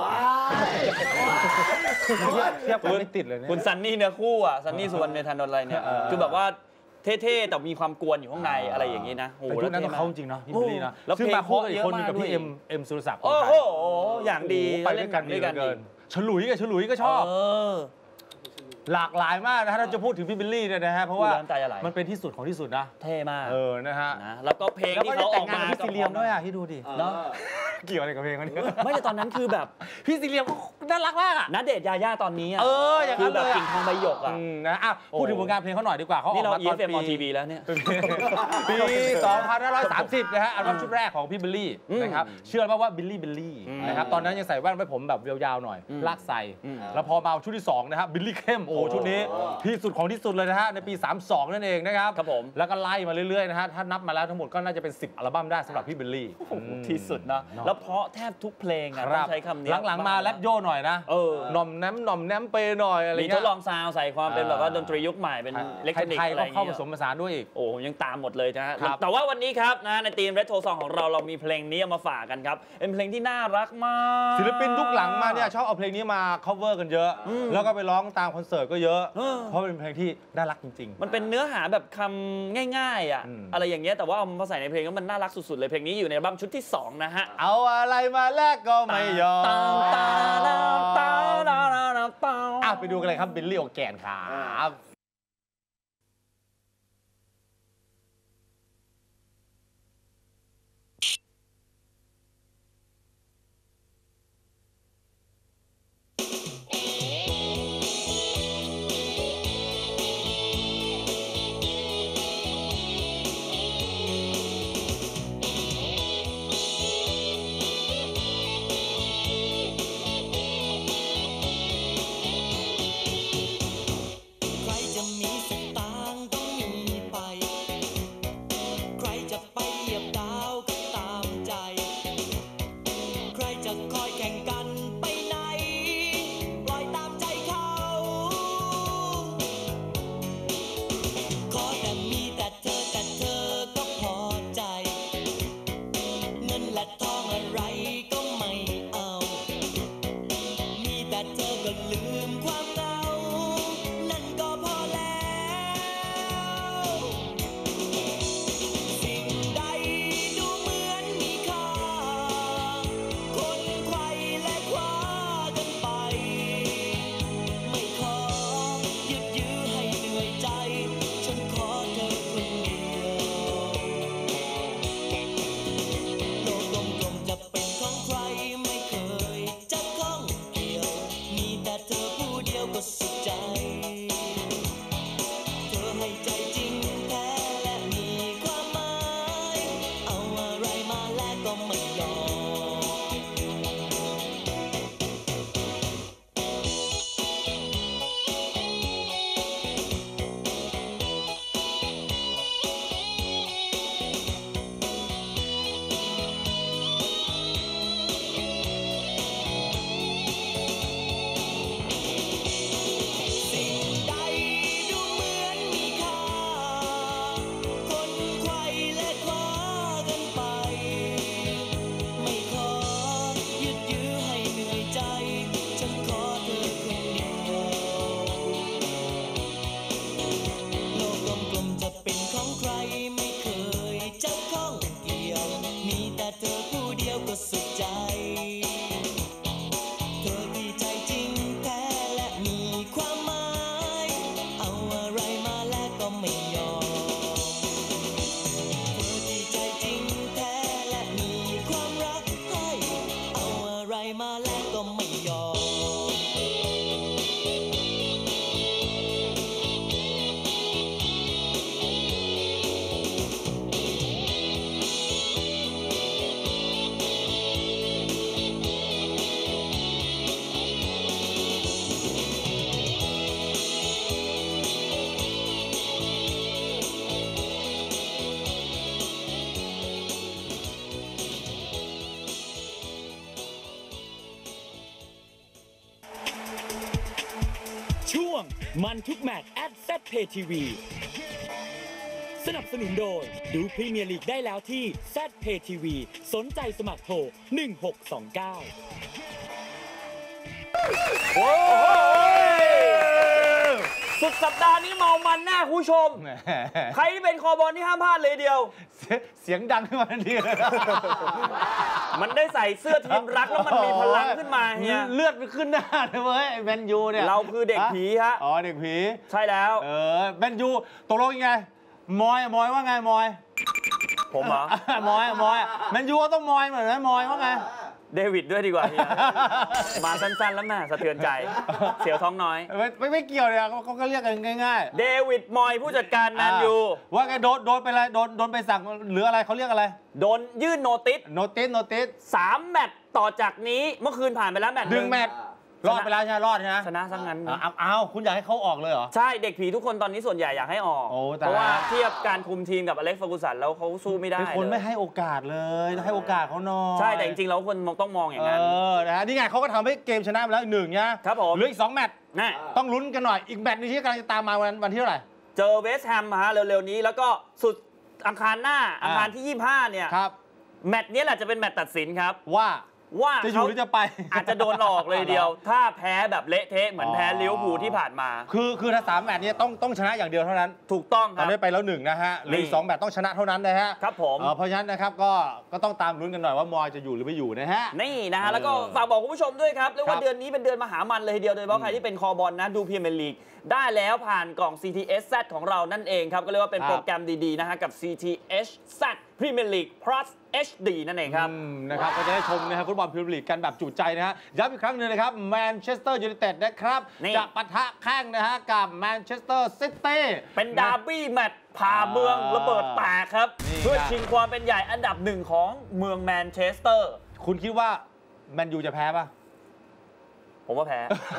เทียบกันไม่ติดเลยคุณซันนี่เนื้อคู่ซันนี่สุวรรณเมธานนท์อะไรเนี่ยคือแบบว่าเท่ๆแต่มีความกวนอยู่ข้างในอะไรอย่างนี้นะโอ้โหแล้วนั้นต้องเขาจริงเนาะพี่บิลลี่นะแล้วเพลงคู่อีกคนกับพี่เอ็มสุรศักดิ์โอ้โหอย่างดีไปด้วยกันฉลุยก็ชอบหลากหลายมากนะถ้าจะพูดถึงพี่บิลลี่เนี่ยนะฮะเพราะว่ามันเป็นที่สุดของที่สุดนะเท่มากนะฮะแล้วก็เพลงที่เขาออกมาพี่ซีเรียมด้วยที่ดูดิเนาะเกี่ยวอะไรกับเพลงนี้ไม่แต่ตอนนั้นคือแบบพี่ซีเรียมน่ารักมากณเดชน์ยาย่าตอนนี้อย่างนั้นแบบกิ่งทองใบหยกนะพูดถึงผลงานเพลงเขาหน่อยดีกว่าเขาออกมาตอนปีทีวีแล้วเนี่ยปี2530นะฮะอัลบั้มชุดแรกของพี่บิลลี่นะครับเชื่อว่าบิลลี่นะครับตอนนั้นยังใส่แว่นไว้ผมแบบยาวๆหน่อยลากใส่แล้วพอมาชุดที่2นะครับบิลลี่เข้มโอ้ชุดนี้ที่สุดของที่สุดเลยนะฮะในปี32นั่นเองนะครับแล้วก็ไล่มาเรื่อยๆนะฮะถ้านับมาแล้วทั้งหมดก็น่าจะเป็น10 อัลบั้มได้สำหรับพี่บิลลี่ที่สุดนะแล้วเพราะแทบทุกเพลงต้องใช้คำนี้หลังๆมาแรปโย่หน่อยนะหน่อมแนมเปหน่อยอะไรเงี้ยมีทดลองซาวใส่ความเป็นแบบว่าดนตรียุคใหม่เป็นอิเล็กทรอนิกส์อะไรเงี้ยเข้าผสมผสานด้วยอีกโอ้ยังตามหมดเลยนะแต่ว่าวันนี้ครับนะในทีมเรโทรซองของเรามีเพลงนี้มาฝากกันครับเป็นเพลงที่น่ารักมากศิลปินยุคหลังมาเนี่ยชอบเอาเพลงนี้มา cover กันเยอะแล้วก็ไปร้องตามคอนเสิร์ตก็เยอะเพราะเป็นเพลงที่น่ารักจริงๆมันเป็นเนื้อหาแบบคำง่ายๆอะไรอย่างเงี้ยแต่ว่าเอามาใส่ในเพลงแล้วมันน่ารักสุดๆเลยเพลงนี้อยู่ในอัลบั้มชุดที่2นะฮะเอาอะไรมาแลกก็ไม่ยอมไปดูกันเลยครับบิลลี่โอแกนครับใวงมันทุกแมตช์ @ZPayTV สนับสนุนโดยดูพรีเมียร์ลีกได้แล้วที่ ZPayTV สนใจสมัครโทร 1629 โอ้ยสุดสัปดาห์นี้เมามันแน่คุณผู้ชม ใครที่เป็นคอบอลที่ห้ามพลาดเลยเดียวเสียงดังขึ้นมาทันทีเลยมันได้ใส่เสื้อทีมรักแล้วมันมีพลังขึ้นมาเฮียเลือดขึ้นหน้าเลยเว้ยแมนยูเนี่ยเราคือเด็กผีฮะอ๋อเด็กผีใช่แล้วแมนยูตกลงยังไงมอยว่าไงมอยผมเหรอมอยแมนยูต้องมอยเหมือนไหมมอยว่าไงเดวิดด้วยดีกว่าเฮียมาสั้นๆแล้วแม่สะเทือนใจ เสียวท้องน้อยไม่เกี่ยวเลยเขาก็เรียกกันง่ายๆเดวิดมอยผู้จัดการแมนยูว่าไงโดนไปอะไรโดนไปสั่งหรืออะไรเขาเรียกอะไรโดนยื่นโนติส 3 แมตช์ต่อจากนี้เมื่อคืนผ่านไปแล้วแมตช์ 1 แมตช์รอดไปแล้วใช่ไหมรอดใช่ไหมชนะซะงั้นเอาคุณอยากให้เขาออกเลยเหรอใช่เด็กผีทุกคนตอนนี้ส่วนใหญ่อยากให้ออกเพราะว่าเทียบการคุมทีมกับอเล็กซ์ เฟอร์กูสันแล้วเขาสู้ไม่ได้เลยคนไม่ให้โอกาสเลยให้โอกาสเขาหน่อยใช่แต่จริงๆแล้วคนต้องมองอย่างนั้นนะฮะนี่ไงเขาก็ทำให้เกมชนะไปแล้ว1นะครับผมเหลืออีก2 แมตช์ต้องลุ้นกันหน่อยอีกแมตช์นึงที่กำลังจะตามมาวันที่เท่าไหร่เจอเวสต์แฮมฮะเร็วๆนี้แล้วก็สุดอังคารหน้าอังคารที่25เนี่ยแมตช์นี้แหละจะเป็นแมตช์ตัดสินครับว่าจะอยู่หรือจะไปอาจจะโดนออกเลยเดียวถ้าแพ้แบบเละเทะเหมือนแพ้ลิเวอร์พูลที่ผ่านมาคือถ้า3 แมตช์นี้ต้องชนะอย่างเดียวเท่านั้นถูกต้องครับได้ไปแล้ว1นะฮะเหลืออีก2 แมตช์ต้องชนะเท่านั้นนะฮะครับผมเพราะฉะนั้นนะครับก็ต้องตามลุ้นกันหน่อยว่ามอยจะอยู่หรือไม่อยู่นะฮะนี่นะฮะแล้วก็ฝากบอกคุณผู้ชมด้วยครับเรียกว่าเดือนนี้เป็นเดือนมหามันเลยทีเดียวโดยเฉพาะใครที่เป็นคอบอลนะดูพรีเมียร์ลีกได้แล้วผ่านกล่อง CTHZ ของเรานั่นเองครับก็เรียกว่าเป็นโปรแกรมดีๆนะฮะกับ CTHZ Premier League Plus HD นั่นเองครับนะครับก็จะได้ชมนะครับฟุตบอลพรีเมียร์ลีกกันแบบจุใจนะฮะย้ำอีกครั้งหนึ่งนะครับแมนเชสเตอร์ยูไนเต็ดนะครับจะปะทะแข้งนะฮะกับแมนเชสเตอร์ซิตี้เป็นดาร์บี้แมตช์พาเมืองระเบิดแตกครับเพื่อชิงความเป็นใหญ่อันดับ1ของเมืองแมนเชสเตอร์คุณคิดว่าแมนยูจะแพ้ป่ะผมว่าแพ้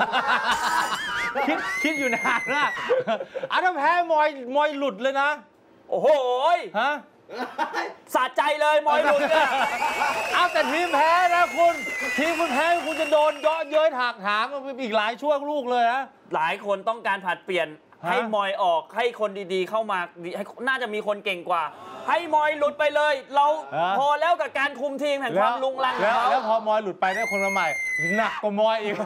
คิดอยู่นานนะถ้าแพ้มอยหลุดเลยนะโอ้โหฮะสะใจเลยมอยหลุดเนี่ยเอาแต่ทีมแพ้นะคุณทีมคุณแพ้คุณจะโดนเยาะเย้ยถากถางอีกหลายช่วงลูกเลยนะหลายคนต้องการผลัดเปลี่ยนให้มอยออกให้คนดีๆเข้ามาน่าจะมีคนเก่งกว่าให้มอยหลุดไปเลยเราพอแล้วกับการคุมทีมแห่งความลุงลังแล้วพอมอยหลุดไปได้คนมาใหม่หนักกว่ามอยอีก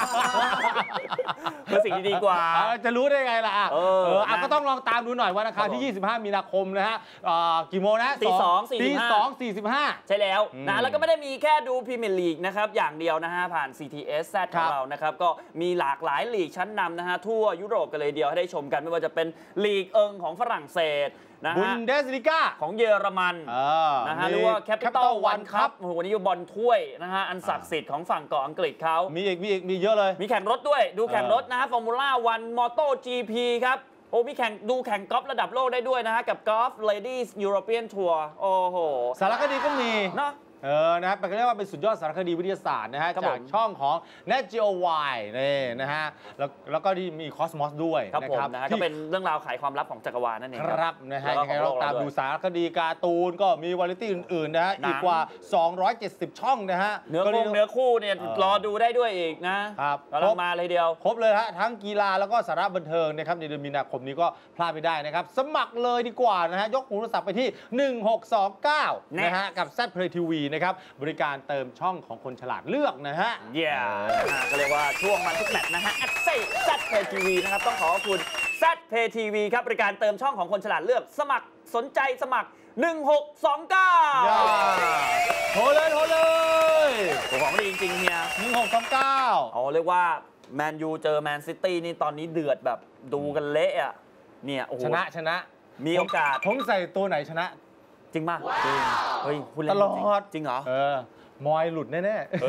เป็นสิ่งดีกว่าจะรู้ได้ไงล่ะก็ต้องลองตามดูหน่อยวันอังคารที่25 มีนาคมนะฮะกี่โมงนะ 2:45ใช่แล้วนะแล้วก็ไม่ได้มีแค่ดูพรีเมียร์ลีกนะครับอย่างเดียวนะฮะผ่าน CTHZ ของเรานะครับก็มีหลากหลายลีกชั้นนำนะฮะทั่วยุโรปกันเลยเดียวให้ได้ชมกันไม่ว่าจะเป็นลีกของฝรั่งเศสนะฮะบุนเดสลิก้าของเยอรมันนะฮะหรือว่าแคปิตอลวันคัพวันนี้บอลถ้วยนะฮะอันศักดิ์สิทธิ์ของฝั่งเกาะอังกฤษเขามีเยอะเลยมีแข่งรถด้วยดูแข่งรถนะฮะฟอร์มูล่าวันมอโต้ GP ครับโอ้มีแข่งกอล์ฟระดับโลกได้ด้วยนะฮะกับกอล์ฟ Ladies European Tour โอ้โหสารคดีก็มีเนาะนะครับเป็นเรียกว่าเป็นสุดยอดสารคดีวิทยาศาสตร์นะฮะจากช่องของ Nat Geo Y นี่นะฮะแล้วก็มี Cosmos ด้วยนะครับก็เป็นเรื่องราวไขความลับของจักรวาลนั่นเองครับนะฮะยังไงเราตามดูสารคดีการ์ตูนก็มีวาไรตี้อื่นๆนะฮะอีกกว่า270ช่องนะฮะเนื้อคู่เนี่ยรอดูได้ด้วยอีกนะครับกำลังมาเลยเดียวครบเลยฮะทั้งกีฬาแล้วก็สาระบันเทิงนะครับในเดือนมีนาคมนี้ก็พลาดไม่ได้นะครับสมัครเลยดีกว่านะฮะยกโทรศัพท์ไปที่1629นะฮะกับ ZPlay TV นะครับบริการเติมช่องของคนฉลาดเลือกนะฮะก็เรียกว่าช่วงมันทุกแมตช์นะฮะZPlay TV นะครับต้องขอบคุณ ZPlay TV ครับบริการเติมช่องของคนฉลาดเลือกสมัครสนใจสมัคร1629 โทรเลยของดีจริงๆเฮีย 1629 เรียกว่าแมนยูเจอแมนซิตี้นี่ตอนนี้เดือดแบบดูกันเละอ่ะเนี่ยโอ้โหชนะมีโอกาสผมใส่ตัวไหนชนะจริงป่ะจริงเฮ้ยคุณตลอดจริงเหรอมอยหลุดแน่ๆ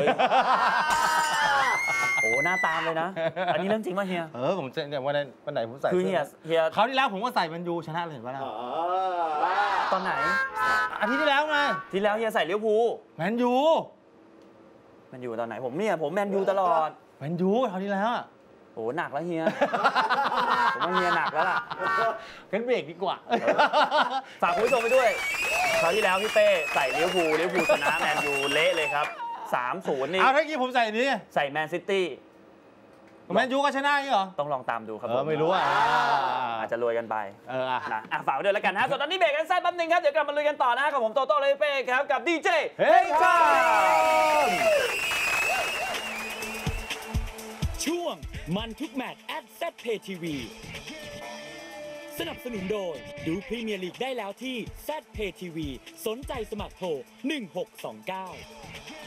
โอ้หน้าตามเลยนะอันนี้เรื่องจริงป่ะเฮียผมเนี่ยวันไหนผมใส่คือเฮียคราวที่แล้วผมก็ใส่แมนยูชนะเลยเห็นป่ะล่ะตอนไหนอาทิตย์ที่แล้วไงที่แล้วเฮียใส่ลิเวอร์พูลแมนยูตอนไหนผมแมนยูตลอดแมนยูคราวที่แล้วโอ้หนักแล้วเฮียผมว่าเฮียหนักแล้วล่ะงั้นเบรกดีกว่าฝากคุณผู้ชมไปด้วยคราวที่แล้วพี่เป้ใส่ลิเวอร์พูลชนะแมนยูเละเลยครับ 3-0 นี่ถ้ากี้ผมใส่นี้ใส่แมนซิตี้แมนยูก็ชนะนี่เหรอต้องลองตามดูครับไม่รู้อาจจะรวยกันไปนะฝากไว้ด้วยแล้วกันฮะส่วนตอนนี้เบรกกันสั้นแป๊บนึงครับเดี๋ยวกลับมาลุยกันต่อนะกับผมโตโต้เลยเป้ครับกับดีเจเฮ้ยครับช่วงมันทุกแมตช์ @ZPayTV สนับสนุนโดยดูพรีเมียร์ลีกได้แล้วที่ ZPayTV สนใจสมัครโทร1629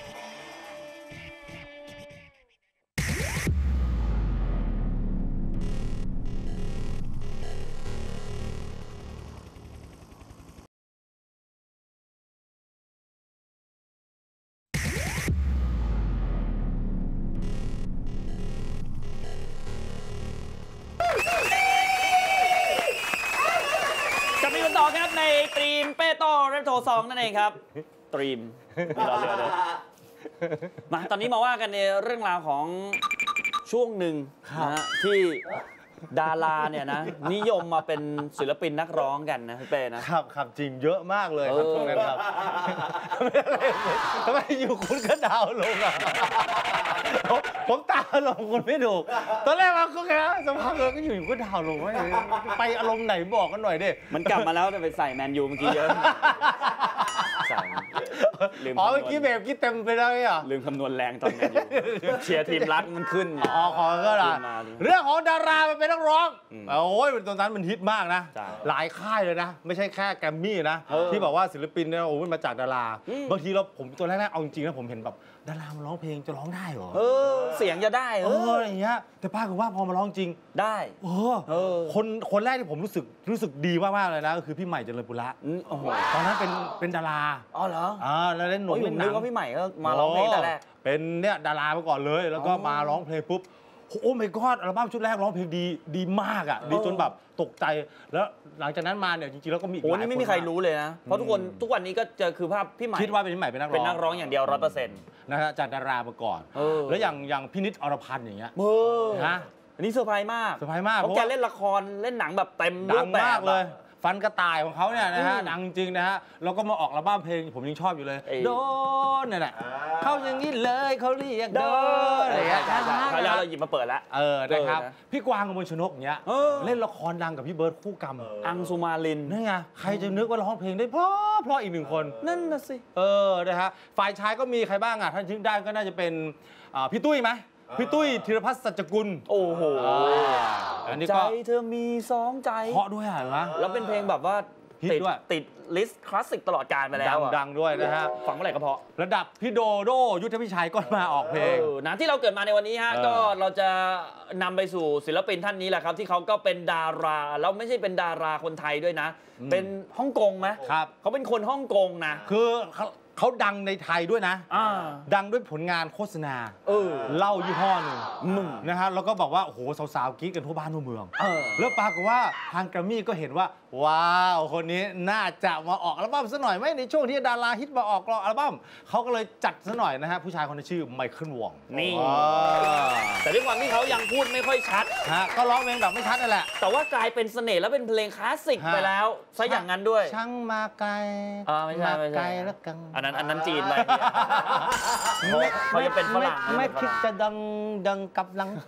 ต่อครับในตรีมเป้โต้เรโทรซองนั่นเองครับตรีมมีเราเรือเลยมาตอนนี้มาว่ากันในเรื่องราวของช่วงหนึ่งนะที่ดาราเนี่ยนะนิยมมาเป็นศิลปินนักร้องกันนะพี่เป้นะครับจริงเยอะมากเลยครับช่วงนั้นครับทำไมอยู่คุณก็ดาวลงอ่ะผมตาลงคุณไม่ถูกตอนแรกมันก็แค่สัมภาษณ์เลยก็อยู่ก็ดาวลงไปอารมณ์ไหนบอกกันหน่อยดิมันกลับมาแล้วแต่ไปใส่แมนยูเมื่อกี้เยอะใส่เมื่อกี้แบบกี้เต็มไปเลยอ่ะลืมคำนวณแรงตอนแมนยูเชียร์ทีมรักมันขึ้นขอก็ได้เรื่องของดารามันเป็นนักร้องโอ้ยตอนนั้นมันฮิตมากนะหลายค่ายเลยนะไม่ใช่แค่แกรมมี่นะที่บอกว่าศิลปินเนี่ยโอ้ยมาจากดาราบางทีผมตัวแรกๆเอาจริงๆนะผมเห็นแบบดารามาร้องเพลงจะร้องได้เหรอเสียงจะได้อะไรอย่างเงี้ยแต่ป้าคือว่าพอมาร้องจริงได้คนแรกที่ผมรู้สึกดีมากๆเลยนะก็คือพี่ใหม่เจริญปุระตอนนั้นเป็นดาราเหรอแล้วเล่นหนุ่มนึกว่าพี่ใหม่ก็มาร้องเพลงแต่แรกเป็นเนี่ยดารามาก่อนเลยแล้วก็มาร้องเพลงปุ๊บโอ้ my god อัลบั้มชุดแรกร้องเพลงดีมากอ่ะดีจนแบบตกใจแล้วหลังจากนั้นมาเนี่ยจริงๆแล้วก็มีโอ้นี่ไม่มีใครรู้เลยนะเพราะทุกวันนี้ก็เจอคือภาพพี่ใหม่คิดว่าเป็นพี่ใหม่เป็นนักร้องอย่างเดียว 100% นะฮะจากดารามาก่อนแล้วอย่างพี่นิดอรพันธ์อย่างเงี้ยนะอันนี้เซอร์ไพรส์มากเพราะแกเล่นละครเล่นหนังแบบเต็มรูปแบบเลยฟันกระต่ายของเขาเนี่ยนะฮะดังจริงนะฮะแล้วก็มาออกอัลบั้มเพลงผมยังชอบอยู่เลยโดนเนี่ยแหละเขาอย่างนี้เลยเขาเรียกโดนอะไรอย่างเงี้ยเขาแล้วเราหยิบมาเปิดแล้วนะครับพี่กวางกมลชนกอย่างเงี้ยเล่นละครดังกับพี่เบิร์ดคู่กรรมอังสุมาลินนั่นไงใครจะนึกว่าร้องเพลงได้เพราะอีกหนึ่งคนนั่นน่ะสินะฮะฝ่ายชายก็มีใครบ้างอ่ะท่านชื่อได้ก็น่าจะเป็นพี่ตุ้ยไหมพี่ตุ้ยธีรพัฒน์สัจกุลโอ้โหอันนี้ก็ใจเธอมี2ใจเพราะด้วยเหรอแล้วเป็นเพลงแบบว่าติดลิสต์คลาสสิกตลอดกาลไปแล้วดังด้วยนะฮะฟังเมื่อไหร่ก็เพราะระดับพี่โดโดยุทธพิชัยก็มาออกเพลงนะที่เราเกิดมาในวันนี้ฮะก็เราจะนำไปสู่ศิลปินท่านนี้แหละครับที่เขาก็เป็นดาราแล้วไม่ใช่เป็นดาราคนไทยด้วยนะเป็นฮ่องกงไหมครับเขาเป็นคนฮ่องกงนะคือเขาดังในไทยด้วยนะดังด้วยผลงานโฆษณาเหล้ายี่ห้อหนึ่งนะฮะแล้วก็บอกว่าโอ้โหสาวๆกรี๊ดกันทั่วบ้านทั่วเมืองแล้วปรากฏว่าทางแกรมมี่ก็เห็นว่าว้าวคนนี้น่าจะมาออกอัลบั้มซะหน่อยไหมในช่วงที่ดาราฮิตมาออกอัลบั้มเขาก็เลยจัดซะหน่อยนะฮะผู้ชายคนนี้ชื่อไมเคิลวองนี่แต่ด้วยความที่เขายังพูดไม่ค่อยชัดก็ร้องเพลงแบบไม่ชัดนั่นแหละแต่ว่ากลายเป็นเสน่ห์แล้วเป็นเพลงคลาสสิกไปแล้วซะอย่างนั้นด้วยช่างมาไกลไม่ใช่ไกลแล้วกันอันนั้นจีนไปเขาจะเป็นฝรั่งไม่คิดจะดังกับลังไป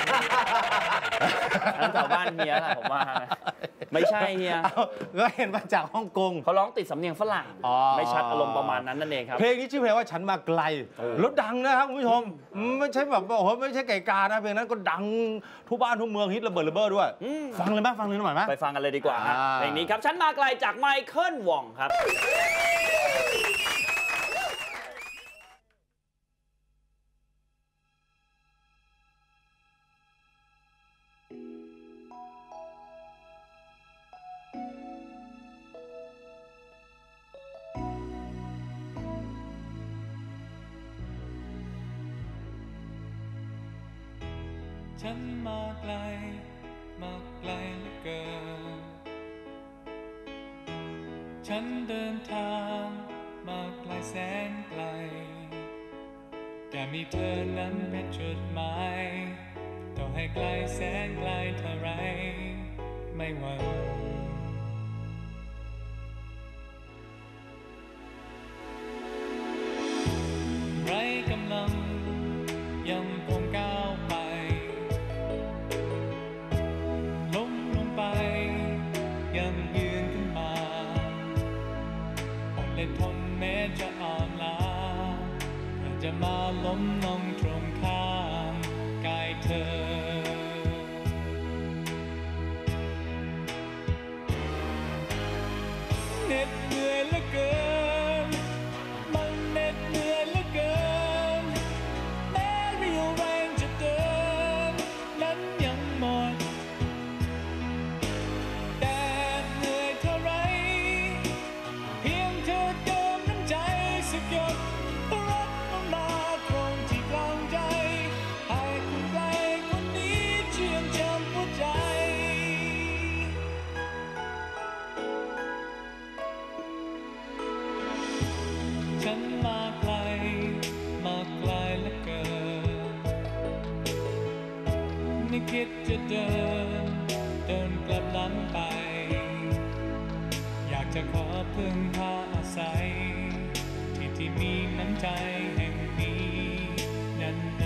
นั่นแถวบ้านเฮียแหละผมว่าไม่ใช่เฮียก็เห็นมาจากฮ่องกงเขาร้องติดสำเนียงฝรั่งไม่ชัดอารมณ์ประมาณนั้นนั่นเองครับเพลงนี้ชื่อเพลงว่าฉันมาไกลแล้วดังนะครับคุณผู้ชมไม่ใช่แบบโอ้โหไม่ใช่ไก่กานะเพลงนั้นก็ดังทุกบ้านทุกเมืองฮิตระเบิดด้วยฟังเลยไหมฟังเลยหน่อยไหมไปฟังกันเลยดีกว่าเพลงนี้ครับฉันมาไกลจากไมเคิลวองครับฉันมาไกลเหลือเกินฉันเดินทางมาไกลแสนไกลแต่มีเธอนั้นเป็นจุดหมายต่อให้ไกลแสนไกลเท่าไรไม่หวั่นไร้กำลังยังคงก้าวไปมลงตรงข้ามกายเธอเหน็ดเหนื่อยเหลือเกินมันเหน็ดเหนื่อยเหลือเกินแม้เรี่ยวแรงจะเดินนั้นยังหมดแต่เหนื่อยเท่าไรเพียงเธอเติมน้ำใจสักหยดรักมันมาตรงที่กลางใจให้คุณไกลคนนี้เชื่อมจำหัวใจฉันมาไกลมาไกลเหลือเกินไม่คิดจะเดินกลับหลังไปอยากจะขอพึ่งพาอาศัยที่มีน้ำใจแห่งนี้น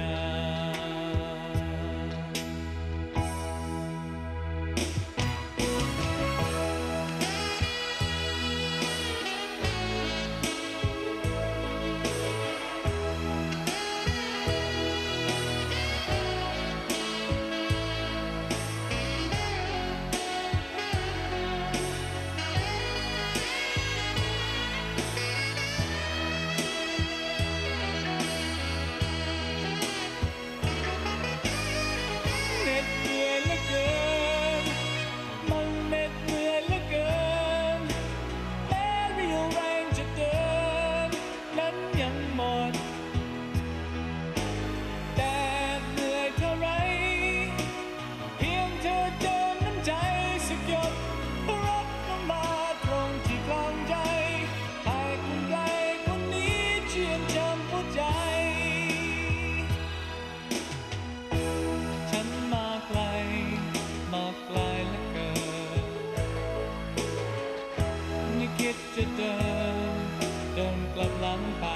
เหน็ดเหนื่อยเหลือเกินมันเหน็ดเหนื่อยเหลือเกินแม้เรี่ยวแรงจะเดินนั้นยังหมดแต่เหนื่อยเท่าไรเพียงเธอเติมน้ำใจสักหยดรักมันมาตรงที่กลางใจให้คุณไกลคนนี้เชื่อมจำหัวใจฉันมาไกลเหลือเกินไม่คิดจะเดินกลับหลังไป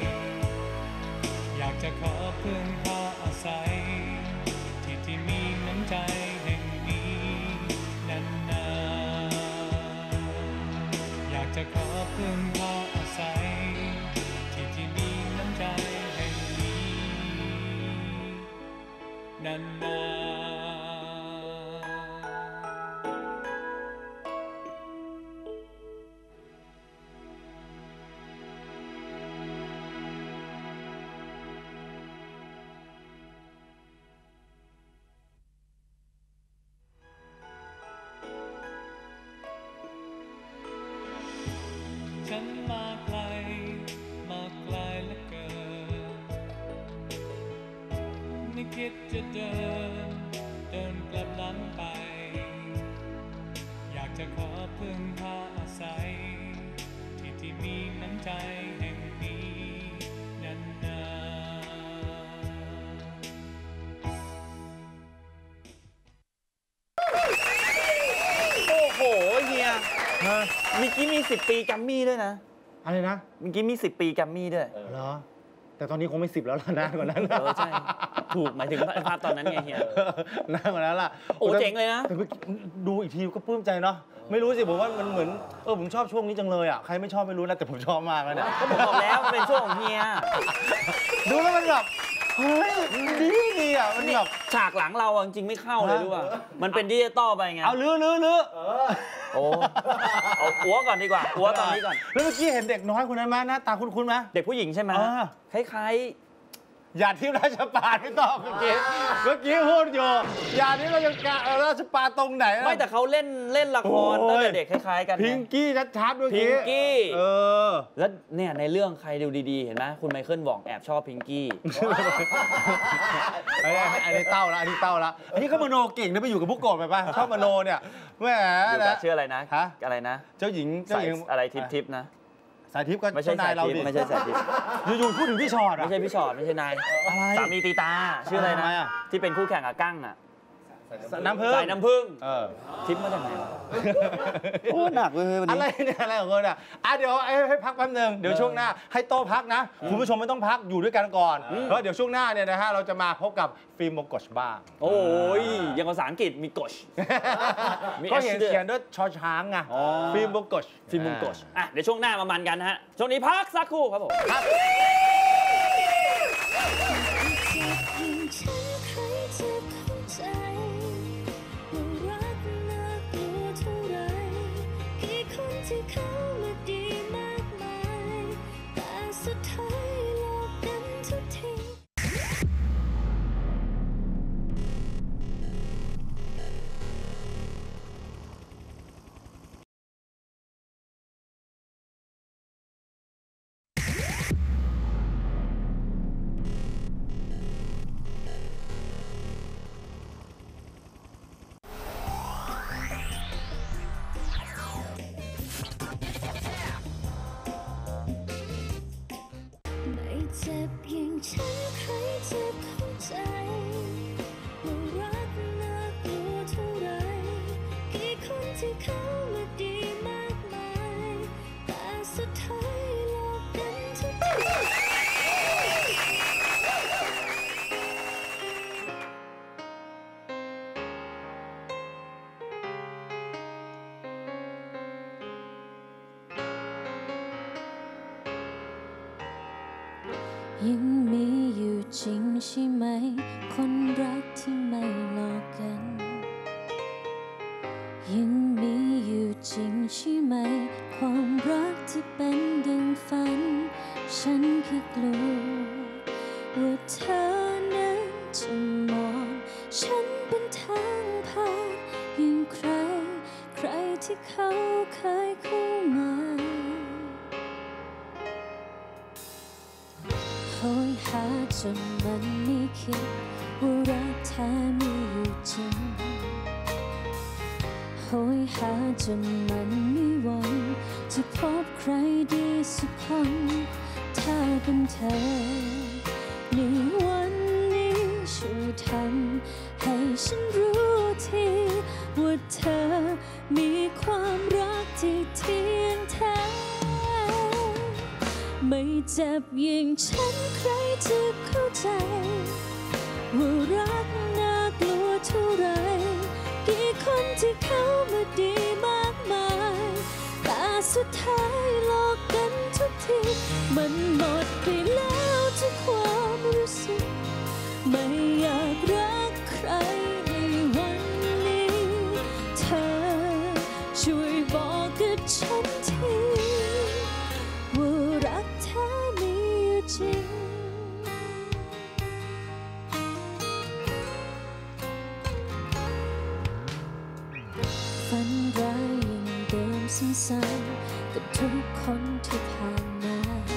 อยากจะขอพึ่งพาอาศัยที่มีน้ำใจแห่งนี้นานๆอยากจะขอพึ่งพาอาศัยที่มีน้ำใจแห่งนี้นานฉันมาไกลเหลือเกินไม่คิดจะเดินกลับหลังไปอยากจะขอพึ่งพาอาศัยที่มีน้ำใจแห่งนี้นานๆโอ้โหเฮียเมื่อกี้มี10 ปีแกรมมี่ด้วยนะอะไรนะเมื่อกี้มี10 ปีแกรมมี่ด้วยเหรอแต่ตอนนี้คงไม่10แล้วล่ะนานกว่านั้นใช่ถูกหมายถึงภาพตอนนั้นไงเฮียนานกว่านั้นล่ะโอ้เจ๋งเลยนะแต่ดูอีกทีก็ปลื้มใจเนาะไม่รู้สิผมว่ามันเหมือนผมชอบช่วงนี้จังเลยอ่ะใครไม่ชอบไม่รู้นะแต่ผมชอบมากเลยเนี่ยก็ผมบอกแล้วมันเป็นช่วงของเฮียดูแล้วมันแบบเฮ้ยดีอ่ะมันแบบฉากหลังเราจริงๆไม่เข้าเลยรู้ป่ะมันเป็นดิจิตอลไปไงเอาลื้อโอ้เอาอัวก่อนดีกว่าอัวตอนนี้ก่อนแล้วเมื่อกี้เห็นเด็กน้อยคนนั้นไหมหน้าตาคุ้นๆไหมเด็กผู้หญิงใช่ไหมคล้ายอย่าทิพย์ราชปานไม่ต้องเมื่อกี้พูดอยู่อย่าทิพย์ราชปานตรงไหนไม่แต่เขาเล่นละครตั้งแต่เด็กคล้ายๆกันพิงกี้ชัดๆด้วยพิงกี้แล้วเนี่ยในเรื่องใครดูดีๆเห็นไหมคุณไมเคิลบอกแอบชอบพิงกี้อันนี้เต้าละอันนี้ก็มโนเก่งนะไปอยู่กับพวกโกรธไปป่ะชอบมโนเนี่ยแหมนะชื่ออะไรนะอะไรนะเจ้าหญิงอะไรทิพย์นะสายทิพย์ก็ไม่ใช่นายเราดิไม่ใช่สายทิพย์อยู่ๆพูดถึงพี่ชอตไม่ใช่พี่ชอตไม่ใช่นายสามีตีตาชื่ออะไรนะที่เป็นคู่แข่งกับกั้งอ่ะน้ำผึ้งสายน้ำผึ้งทิพย์มาจากไหนโอ้หนักเลยวันนี้อะไรเนี่ยอะไรของคุณอ่ะเดี๋ยวให้พักแป๊บนึงเดี๋ยวช่วงหน้าให้โต้พักนะคุณผู้ชมไม่ต้องพักอยู่ด้วยกันก่อนเพราะเดี๋ยวช่วงหน้าเนี่ยนะฮะเราจะมาพบกับฟิล์มโมกชบ้างโอ้ยยังภาษาอังกฤษมีกชก็เขียนด้วยชอช้างไงฟิล์มโมกชเดี๋ยวช่วงหน้ามามันกันฮะช่วงนี้พักสักครู่ครับผมจะเข้าใจว่ารักน่ากลัวเท่าไรกี่คนที่เขามาดีมากมายแต่สุดท้ายหลอกกันทุกทียังมีอยู่จริงใช่ไหมคนรักที่ไม่หลอกกันยังมีอยู่จริงใช่ไหมความรักที่เป็นดังฝันฉันแค่กลัวว่าเธอนั้นจะมองฉันเป็นทางผ่านยิ่งใครที่เขาเคยเข้ามาโหยหาจนมันไม่คิดว่ารักแท้มีอยู่จริงโหยหาจนมันไม่หวังจะพบใครดีสักคนถ้าเป็นเธอในวันนี้ช่วยทำให้ฉันรู้ทีว่าเธอมีความรักที่เที่ยงแท้ไม่เจ็บอย่างฉันใครจะเข้าใจว่ารักน่ากลัวเท่าไรกี่คนที่เขามาดีมากมายแต่สุดท้ายหลอกกันทุกทีมันหมดไปแล้วทุกความรู้สึกไม่อยากรักใครในวันนี้เธอช่วยบอกกับฉันทีว่ารักแท้มีอยู่จริงฝันร้ายยังเดิมซ้ำๆกับทุกคนที่ผ่านมา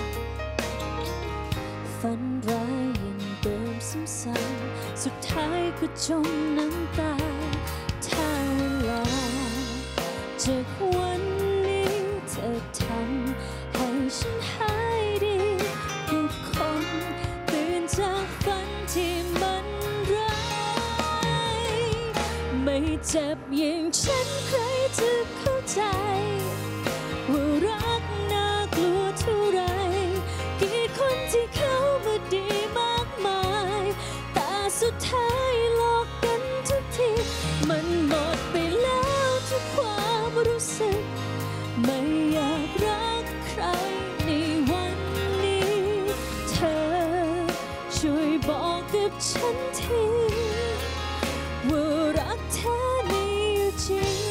ฝันร้ายยังเดิมซ้ำๆสุดท้ายก็จมน้ำตาถ้าเวลาจากวันนี้เธอทำให้ฉันหายดีทุกคนตื่นจากฝันที่มันร้ายไม่เจ็บอย่างฉันใครจะเข้าใจว่ารักน่ากลัวเท่าไรกี่คนที่เขามาดีมากมายแต่สุดท้ายหลอกกันทุกทีมันหมดไปแล้วทุกความรู้สึกไม่อยากรักใครในวันนี้เธอช่วยบอกกับฉันทีว่ารักแท้มีอยู่จริง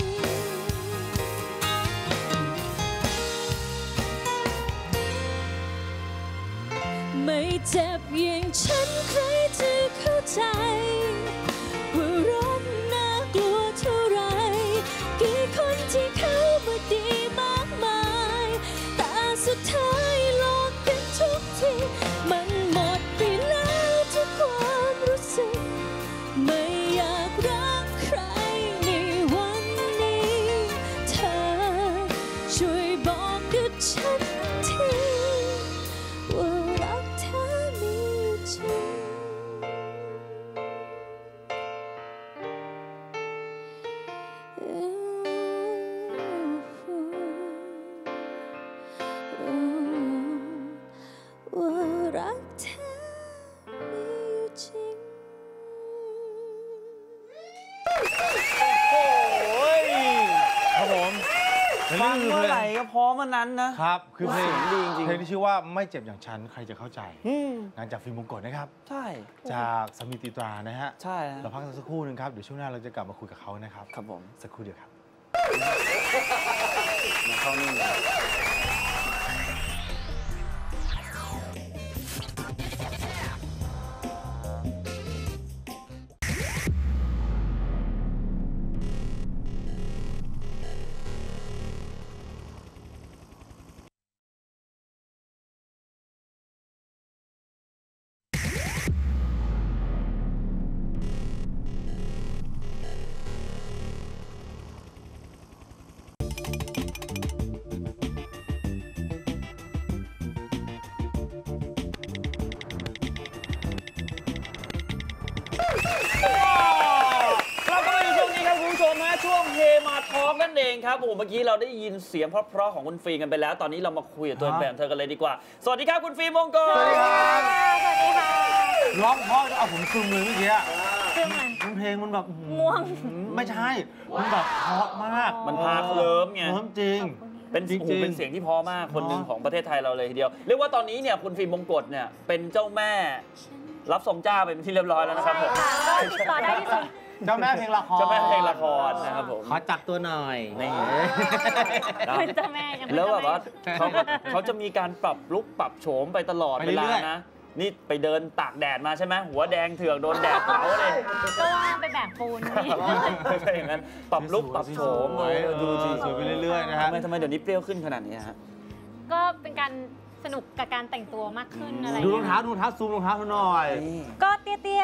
ไม่เจ็บอย่างฉันใครจะเข้าใจว่ารักน่ากลัวเท่าไรกี่คนที่เขามาดีมากมายแต่สุดท้ายหลอกกันทุกทีมันหมดไปแล้วทุกความรู้สึกไม่อยากรักใครในวันนี้เธอช่วยบอกกับฉันทีว่ารักแท้มีอยู่จริงว่ารักแท้มีอยู่จริงครับผมฟังเมื่อไหร่ก็พร้อมเมื่อนั้นนะครับคือเพลงดีจริงเพลงที่ชื่อว่าไม่เจ็บอย่างฉันใครจะเข้าใจงานจากฟิล์มมงกฎนะครับใช่จากสมิติตรานะฮะใช่ฮะเราพักสักครู่หนึงครับเดี๋ยวช่วงหน้าเราจะกลับมาคุยกับเขานะครับครับผมสักครู่เดียวครับมาเข้านี่เลยนั่นเองครับโอ้โหเมื่อกี้เราได้ยินเสียงเพราะๆของคุณฟิล์มกันไปแล้วตอนนี้เรามาคุยกับตัวแบบเธอกันเลยดีกว่าสวัสดีครับคุณฟิล์มวงกลสวัสดีครับสวัสดีค่ะร้องเพราะเอาผมซึมเลยเมื่อกี้ซึ่งมันเพลงมันแบบง่วงไม่ใช่มันแบบเพราะมากมันพาเคลิ้มไงเคลิ้มจริงเป็นจริงๆโอ้โหเป็นเสียงที่เพอมากคนหนึ่งของประเทศไทยเราเลยทีเดียวเรียกว่าตอนนี้เนี่ยคุณฟิล์มวงกลเนี่ยเป็นเจ้าแม่รับทรงเจ้าไปเป็นที่เรียบร้อยแล้วนะครับผมค่ะก็ติดต่อได้ที่สุดเจ้าแม่เพลงละครเจ้าแม่เพลงละครนะครับผมขอจับตัวหน่อยนี่เป็นเจ้าแม่ยังไม่แล้วแบบว่าเจ้าแม่เขาจะมีการปรับลุคปรับโฉมไปตลอดไปเวเรื่ลาอยๆนะนี่ไปเดินตากแดดมาใช่ไหมหัวแดงเถือกโดนแดดเผาเลยก็ว่าไปแบกปูนนี่ไม่ใช่อย่างนั้นปรับลุคปรับโฉมสวยดูสิสวยไปเรื่อยๆนะฮะทำไมเดี๋ยวนี้เปรี้ยวขึ้นขนาดนี้ฮะก็เป็นการสนุกกับการแต่งตัวมากขึ้นอะไรดูรองเท้าซูมรองเท้าหน่อยก็เตี้ย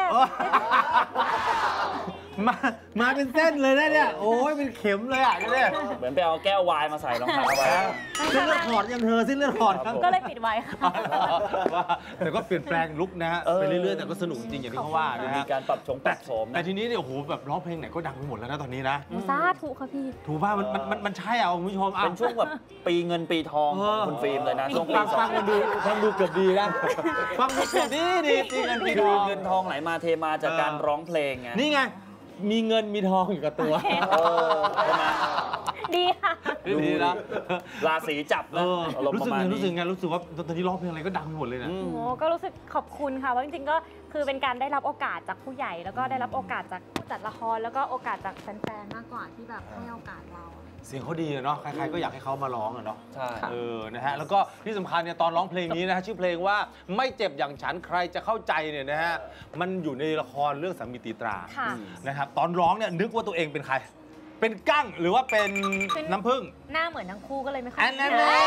มาเป็นเส้นเลยนะเนี่ยโอ้ยเป็นเข็มเลยอ่ะเนี่ยเหมือนไปเอาแก้ววายมาใส่รองเท้าไว้เส้นเลือดหอดยังเธอเส้นเลือดหอดครับๆก็เลยปิดไว้ค่ะแต่ก็เปลี่ยนแปลงลุคนะฮะไปเรื่อยๆแต่ก็สนุกจริงอย่างที่เขาว่านะมีฮะการปรับโฉมปรับโฉมแต่นะทีนี้เนี่ยโอ้โหแบบร้องเพลงไหนก็ดังไปหมดแล้วนะตอนนี้นะสาธุค่ะพี่ถูกป่ะมันใช่อ่ะคุณผู้ชมอ่ะเป็นช่วงแบบปีเงินปีทองของคุณฟิล์มเลยนะช่วงปีฟังดูเกือบดีแล้วฟังดูเกือบดีปีเงินปีทคือองเงินทองไหลมาเทมาจากการร้องเพลงไงนี่ไงมีเงินมีทองอยู่กับตัวใช่ไหมดีค่ะดีนะราศีจับนะอารมณ์รู้ปสึกระมาณไงนี้รู้สึกว่าตอนนี้ร้องเพลงอะไรก็ดังไปหมดเลยนะโอ้โหก็รู้สึกขอบคุณค่ะว่าจริงๆก็คือเป็นการได้รับโอกาสจากผู้ใหญ่ แล้วก็ได้รับโอกาสจากผู้จัดละครแล้วก็โอกาสจากแฟนๆมากกว่าที่แบบให้โอกาสเราเสียงเขาดีอะเนาะใครๆก็อยากให้เขามาร้องอะเนาะใช่นะฮะแล้วก็ที่สำคัญเนี่ยตอนร้องเพลงนี้นะฮะชื่อเพลงว่าไม่เจ็บอย่างฉันใครจะเข้าใจเนี่ยนะฮะมันอยู่ในละครเรื่องสามีตีตราค่ะนะครับตอนร้องเนี่ยนึกว่าตัวเองเป็นใคร เป็นกั้งหรือว่าเป็นน้ำผึ้งหน้าเหมือนทั้งคู่ก็เลยไม่ค่อยอันนั้นเลเลย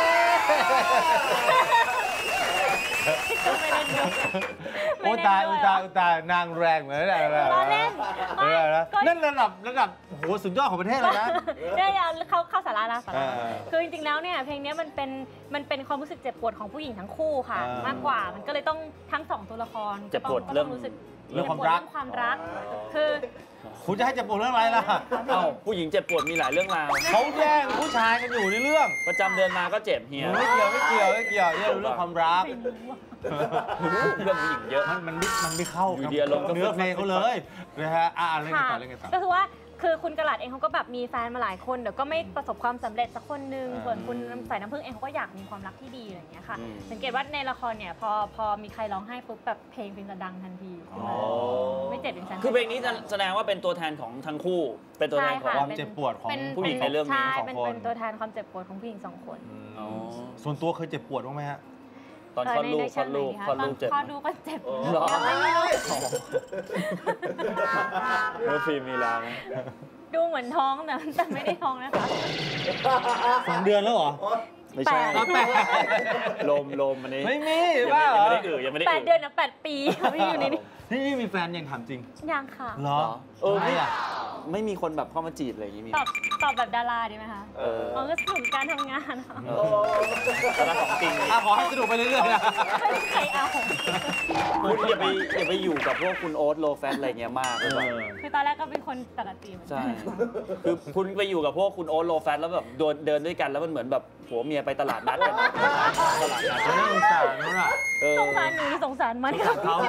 ไม่ได้ดูโอ้ตายนางแรงเหมือนกันล้อเล่นนั่นระดับโหสุดยอดของประเทศเลยนะได้ยาเข้าสาระนะสาระเออคือจริงๆแล้วเนี่ยเพลงนี้มันเป็นความรู้สึกเจ็บปวดของผู้หญิงทั้งคู่ค่ะ มากกว่ามันก็เลยต้องทั้งสองตัวละครเจ็บปวดก็เรื่ต้องรู้สึกเรื่องความจ็บปวดรักเรื่องความรัก คือคุณจะให้จะปวดเรื่องอะไรล่ะเอ้าผู้หญิงเจ็บปวดมีหลายเรื่องราวเขาแย่งผู้ชายกันอยู่ในเรื่องประจำเดือนมาก็เจ็บเฮียไม่เกี่ยวเนี่ยเรื่องความรักเรื่องผู้หญิงเยอะมันไม่เข้าอยู่ดีอารมณ์ก็เนื้อเพลงเขาเลยนะฮะเล่นกันต่อเล่นกันต่อก็คือว่าคือคุณกระหลัดเองเขาก็แบบมีแฟนมาหลายคนเดี๋ยวก็ไม่ประสบความสำเร็จสักคนนึงส่วนคุณสายน้ำผึ้งเองเขาก็อยากมีความรักที่ดีอะไรอย่างเงี้ยค่ะสังเกตว่าในละครเนี่ยพอมีใครร้องไห้ปุ๊บแบบเพลงจะดังทันทีขึ้นมาไม่เจ็บอย่างฉันคือเพลงนี้จะแสดงว่าเป็นตัวแทนของทั้งคู่ เป็นตัวแทนของความเจ็บปวดของผู้หญิงในเรื่องนี้ใช่สองเป็นคนเป็นตัวแทนความเจ็บปวดของผู้หญิงสองคนส่วนตัวเคยเจ็บปวดบ้างไหมฮะตอนคลอดลูกคลอดลูกเจ็บคลอดลูกก็เจ็บเหรอยังไม่มีลูกเมื่อฟิล์มมีแล้วดูเหมือนท้องแต่ไม่ได้ท้องนะคะ 2 เดือนแล้วเหรอไม่ใช่ ลมมันนี้ไม่มียังไม่ได้ยังไม่ได้ 8 เดือนนะ8 ปีไม่อยู่ในนี้นี่มีแฟนยังถามจริงยังค่ะเหรอไม่มีคนแบบเข้ามาจีบอะไรอย่างนี้มีตอบแบบดาราดีไหมคะมันก็สนุกการทำงานค่ะแต่ละของจริงขอให้สนุกไปเรื่อยๆนะใครเอาคุณอย่าไปอยู่กับพวกคุณโอ๊ตโลแฟตอะไรเงี้ยมากเลยคือตอนแรกก็เป็นคนปกติเหมือนกัใช่ คือคุณไปอยู่กับพวกคุณโอ๊ตโลแฟตแล้วแบบเดินด้วยกันแล้วมันเหมือนแบบผัวเมียไปตลาดนัดกันตลาดนัดน่าสงสารเขาอะสงสารหนูหรือสงสารมันค่ะเขา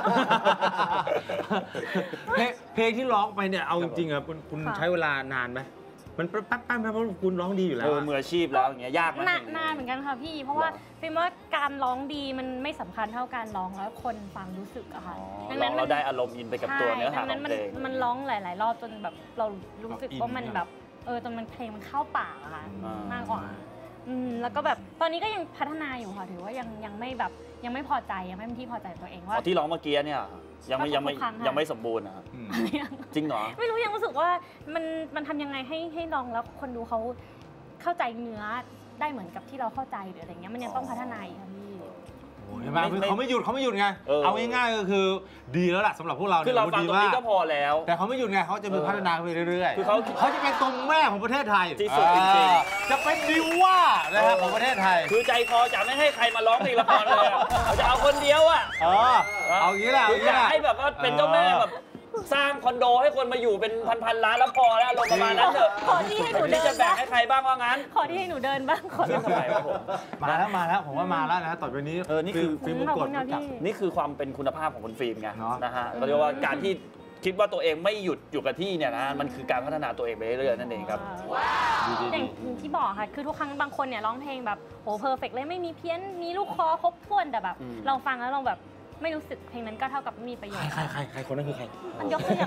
เพลงที่ร้องไปเนี่ยเอาจริงๆอะคุณใช้เวลานานไหมมันแป๊บๆเพราะคุณร้องดีอยู่แล้วมืออาชีพแล้วอย่างเงี้ยยากไหมนานเหมือนกันค่ะพี่ เพราะว่าฟิล์มว่าการร้องดีมันไม่สำคัญเท่าการร้องแล้วคนฟังรู้สึกอะค่ะเราได้อารมณ์อินไปกับตัวเนื้อหาของเพลงมันร้องหลายๆรอบจนแบบเรารู้สึกว่ามันแบบจนมันเพลงมันเข้าปากอะค่ะมากกว่าแล้วก็แบบตอนนี้ก็ยังพัฒนาอยู่ค่ะถือว่ายังไม่แบบยังไม่พอใจยังไม่เป็นที่พอใจตัวเองว่าที่ร้องเมื่อกี้เนี่ยยังไม่สมบูรณ์นะครับจริงเหรอไม่รู้ยังรู้สึกว่ามันทำยังไงให้ลองแล้วคนดูเขาเข้าใจเนื้อได้เหมือนกับที่เราเข้าใจหรืออะไรเงี้ยมันยังต้องพัฒนาอีกค่ะพี่เห็นไหมเขาไม่หยุดไงเอาง่ายๆก็คือดีแล้วล่ะสำหรับพวกเราคือเราฟังตรงนี้ก็พอแล้วแต่เขาไม่หยุดไงเขาจะมีพัฒนาไปเรื่อยๆคือเขาจะเป็นตัวแม่ของประเทศไทยที่สุดจริงจะเป็นดิว่านะครับของประเทศไทยคือใจคอจะไม่ให้ใครมาร้องเพลงละครเลยเขาจะเอาคนเดียวอ่ะเอางี้แหละอยากให้แบบว่าเป็นเจ้าแม่แบบสร้างคอนโดให้คนมาอยู่เป็นพันๆล้านแล้วพอแล้วลงประมาณนั้นเถอะขอที่ให้หนูเดินจะแบ่งให้ใครบ้างว่างั้นขอที่ให้หนูเดินบ้างขอทำไมวะผมมาแล้วผมว่ามาแล้วนะต่อไปนี้นี่คือฟิล์มมงกฎรู้จักนี่คือความเป็นคุณภาพของคุณฟิล์มไงเนาะนะฮะเราเรียกว่าการที่คิดว่าตัวเองไม่หยุดอยู่กับที่เนี่ยนะมันคือการพัฒนาตัวเองไปเรื่อยๆนั่นเองครับอย่างที่บอกค่ะคือทุกครั้งบางคนเนี่ยร้องเพลงแบบโหเพอร์เฟกต์เลยไม่มีเพี้ยนมีลูกคอครบถ้วนแต่แบบเราฟังแล้วเราแบบไม่รู้สึกเพลงนั้นก็เท่ากับไม่มีประโยชน์ใครคนนั้นคือใครมันยกตัวอย่าง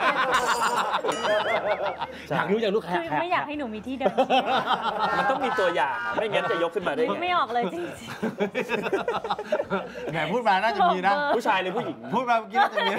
อยากรู้อยากรู้ใครคือไม่อยากให้หนูมีที่เดินมันต้องมีตัวอย่างอะไม่งั้นจะยกขึ้นมาได้ไงไม่ออกเลยจริงแหมพูดมาน่าจะมีนะผู้ชายหรือผู้หญิงพูดมาเมื่อกี้น่าจะมี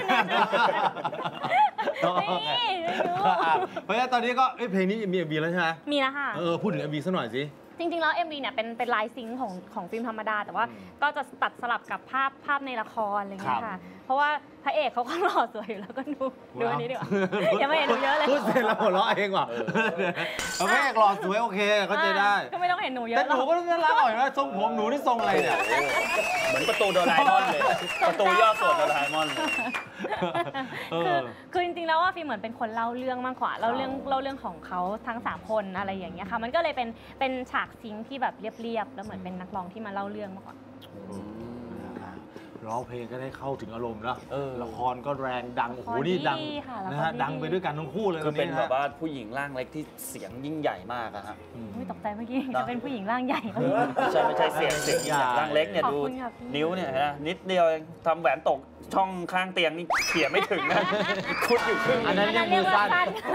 เพราะฉะนั้นตอนนี้ก็เพลงนี้มี MV แล้วใช่ไหมมีแล้วค่ะพูดถึง MV สักหน่อยสิจริงๆแล้ว MV เนี่ยเป็นลายซิงค์ของฟิล์มธรรมดาแต่ว่าก็จะตัดสลับกับภาพในละครอะไรเงี้ยค่ะเพราะว่าพระเอกเขาก็หล่อสวยอยู่แล้วก็ดูอันนี้ดีกว่ายังไม่เห็นหนูเยอะเลยพูดเสร็จแล้วหัวเราะเองว่ะพระเอกหล่อสวยโอเคเข้าใจได้ก็ไม่ต้องเห็นหนูเยอะแต่หนูก็น่ารักหน่อยนะทรงผมหนูนี่ทรงอะไรเนี่ยเหมือนประตูโดราเอมอนเลยประตูย่อส่วนโดราเอมอนเลยคือจริงๆแล้วว่าฟิล์มเหมือนเป็นคนเล่าเรื่องมากกว่าเล่าเรื่องของเขาทั้ง3คนอะไรอย่างเงี้ยค่ะมันก็เลยเป็นฉากซิงค์ที่แบบเรียบๆแล้วเหมือนเป็นนักร้องที่มาเล่าเรื่องมากกว่าร้องเพลงก็ได้เข้าถึงอารมณ์นะละครก็แรงดังโอ้โหนี่ดังนะฮะดังไปด้วยกันทั้งคู่เลยคือเป็นแบบว่าผู้หญิงร่างเล็กที่เสียงยิ่งใหญ่มากอะฮะไม่ตกใจเมื่อกี้จะเป็นผู้หญิงร่างใหญ่ไม่ใช่เสียงร่างเล็กเนี่ยดูนิ้วเนี่ยนะนิดเดียวเองทำแหวนตกช่องข้างเตียงนี่เขี่ยไม่ถึงนะคุดอยู่ครึ่งอันนั้นเรียกมือสั้น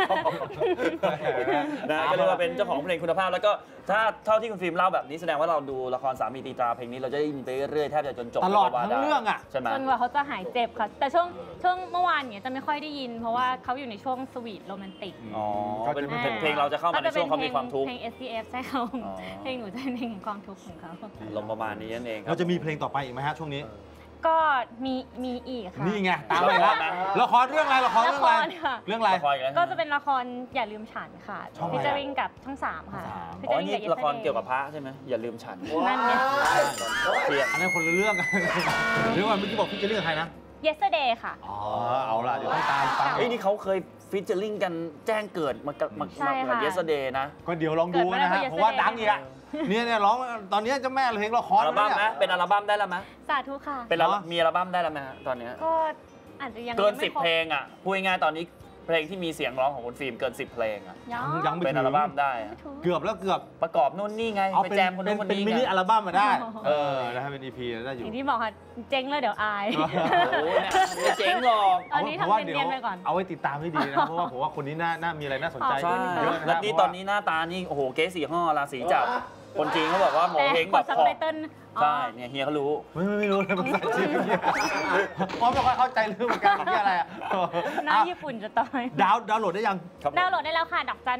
นะก็เรียกว่าเป็นเจ้าของเพลงคุณภาพแล้วก็ถ้าเท่าที่คุณฟิล์มเล่าแบบนี้แสดงว่าเราดูละครสามีตีตราเพลงนี้เราจะได้ยินไปเรื่อยๆแทบจะจนจบตลอดทั้งเรื่องอ่ะใช่ไหมจนกว่าเขาจะหายเจ็บค่ะแต่ช่วงเมื่อวานเนี่ยจะไม่ค่อยได้ยินเพราะว่าเขาอยู่ในช่วงสวีทโรแมนติกเป็นเพลงเราจะเข้ามาในช่วงเขามีความทุกข์เพลง SPF ใช่เขาเพลงหนูจะเป็นเพลงของความทุกข์ของเขาลมประมาณนี้นั่นเองเราจะมีเพลงต่อไปอีกไหมฮะช่วงนี้ก็มีอีกค่ะนี่ไงตามไปแล้วละครเรื่องอะไรเรื่องอะไรก็จะเป็นละครอย่าลืมฉันค่ะพิจาริงกับช่อง3ค่ะพิจาริงกับละครเกี่ยวกับพระใช่ไหมอย่าลืมฉันนั่นไงอันนั้นคนละเรื่องเรื่องว่าเมื่อกี้บอกพิจาริงกับใครนะ yesterday ค่ะเอาล่ะเดี๋ยวต้องตามฟังนี่เขาเคยฟิชเจอริ่งกันแจ้งเกิดมาyesterday นะก็เดี๋ยวลองดูนะฮะเพราะว่าดังอีกเนี่ยร้องตอนนี้เจ้าแม่เพลงละครอัลบั้มนะเป็นอัลบั้มได้แล้วไหมสาธุค่ะเป็นมีอัลบั้มได้แล้วไหมตอนนี้ก็อาจจะยังเกิน10เพลงอ่ะพูดง่ายๆตอนนี้เพลงที่มีเสียงร้องของคุณฟิล์มเกิน10เพลงอ่ะยังเป็นอัลบั้มได้เกือบประกอบนู่นนี่ไงไปแจมคนนู้นคนนี้เป็นมินิอัลบั้มมาได้นะฮะเป็น EP ได้อยู่อย่างที่บอกค่ะเจ๊งแล้วเดี๋ยวอายไม่เจ๊งหรอกอันนี้ทำเนียนๆไปก่อนเอาไว้ติดตามให้ดีนะเพราะว่าผมว่าคนนี้น่ามีอะไรน่าสนใจเยอะแล้วนี่ตอนนี้หน้าตานี่โอ้โหเก๋สีห่อราศีจับคนจีนเขาบอกว่าหมอเฮงแบบพอใช่เนี่ยเฮียเขารู้ไม่รู้เลยภาษาจีนเพราะไม่ค่อยเข้าใจเรื่องการที่อะไรอ่ะหน้าญี่ปุ่นจะต่อยดาวน์โหลดได้ยังดาวน์โหลดได้แล้วค่ะดอกจัน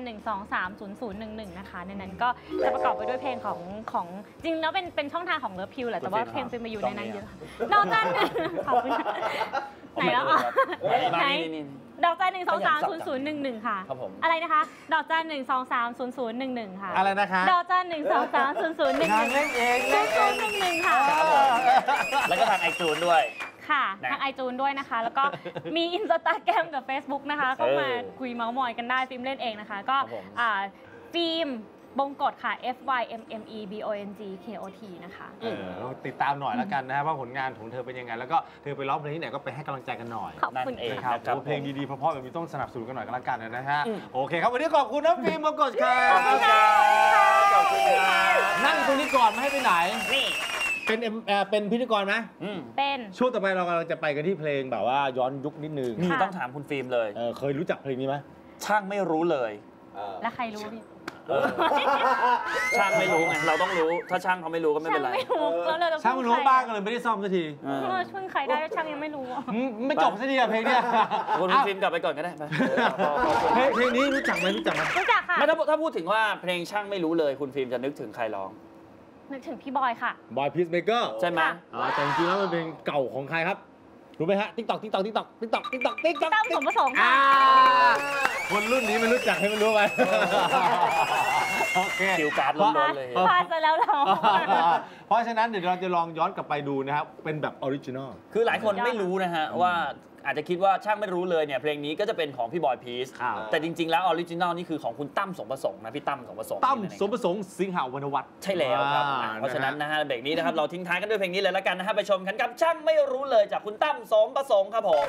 1230011นะคะในนั้นก็จะประกอบไปด้วยเพลงของจริงแล้วเป็นช่องทางของเลิฟพิวแหละแต่ว่าเพลงเป็นมาอยู่ในนั้นเยอะดอกจันขอบคุณไหนแล้วอ่ะไหนดอกจัน1230011ค่ะอะไรนะคะดอกจัน1230011ค่ะอะไรนะคะดอกจัน1230011 เล่นเอง 1ค่ะแล้วก็ทางไอจูนด้วยค่ะทางไอจูนด้วยนะคะแล้วก็มีอินสตาแกรมกับ Facebook นะคะเข้ามาคุยเมาส์มอยกันได้ฟิล์มเล่นเองนะคะก็ฟิล์มบงกฎค่ะ FYMMEBONGKOT นะคะติดตามหน่อยแล้วกันนะว่าผลงานของเธอเป็นยังไงแล้วก็เธอไปร้องเพลงที่ไหนก็ไปให้กำลังใจกันหน่อยขอบคุณครับเพลงดีๆเพราะๆแบบนี้ต้องสนับสนุนกันหน่อยกันละกันนะฮะโอเคครับวันนี้ขอบคุณนะฟิล์มบงกฎค่ะขอบคุณค่ะนั่งตรงนี้ก่อนไม่ให้ไปไหนนี่เป็นพิธีกรไหมเป็นช่วงต่อไปเรากำลังจะไปกันที่เพลงแบบว่าย้อนยุคนิดนึงนี่ต้องถามคุณฟิล์มเลยเคยรู้จักเพลงนี้ไหมช่างไม่รู้เลยแล้วใครรู้พี่ช่างไม่รู้ไงเราต้องรู้ถ้าช่างเขาไม่รู้ก็ไม่เป็นไรช่างไม่รู้บ้างก็เลยไม่ได้ซ่อมสักทีช่วยใครได้ช่างยังไม่รู้ไม่จบสักทีอะเพลงเนี้ยคุณฟิล์มกลับไปก่อนก็ได้เพลงนี้รู้จักไหมรู้จักค่ะถ้าพูดถึงว่าเพลงช่างไม่รู้เลยคุณฟิล์มจะนึกถึงใครร้องนึกถึงพี่บอยค่ะบอยพีซเมเกอร์ใช่ไหมแต่จริงๆแล้วมันเป็นเก่าของใครครับรู้ไหมฮะติ๊กต็อกตั้มสมประสงค์ค่ะคนรุ่นนี้ไม่รู้จักให้มันรู้ไหมโอเคคิวการ์ดล้นเลยพลาดซะแล้วเราเพราะฉะนั้นเดี๋ยวเราจะลองย้อนกลับไปดูนะครับเป็นแบบออริจินอลคือหลายคนไม่รู้นะฮะว่าอาจจะคิดว่าช่างไม่รู้เลยเนี่ยเพลงนี้ก็จะเป็นของพี่บอยพีซแต่จริงๆแล้วออริจินอลนี่คือของคุณตั้มสมประสงค์นะพี่ตั้มสมประสงค์ตั้มสมประสงค์สิงหวรรณวัฒน์ใช่แล้วครับเพราะฉะนั้นนะฮะเบรกนี้นะครับเราทิ้งท้ายกันด้วยเพลงนี้เลยแล้วกันนะฮะไปชมกันกับช่างไม่รู้เลยจากคุณตั้มสมประสงค์ครับผม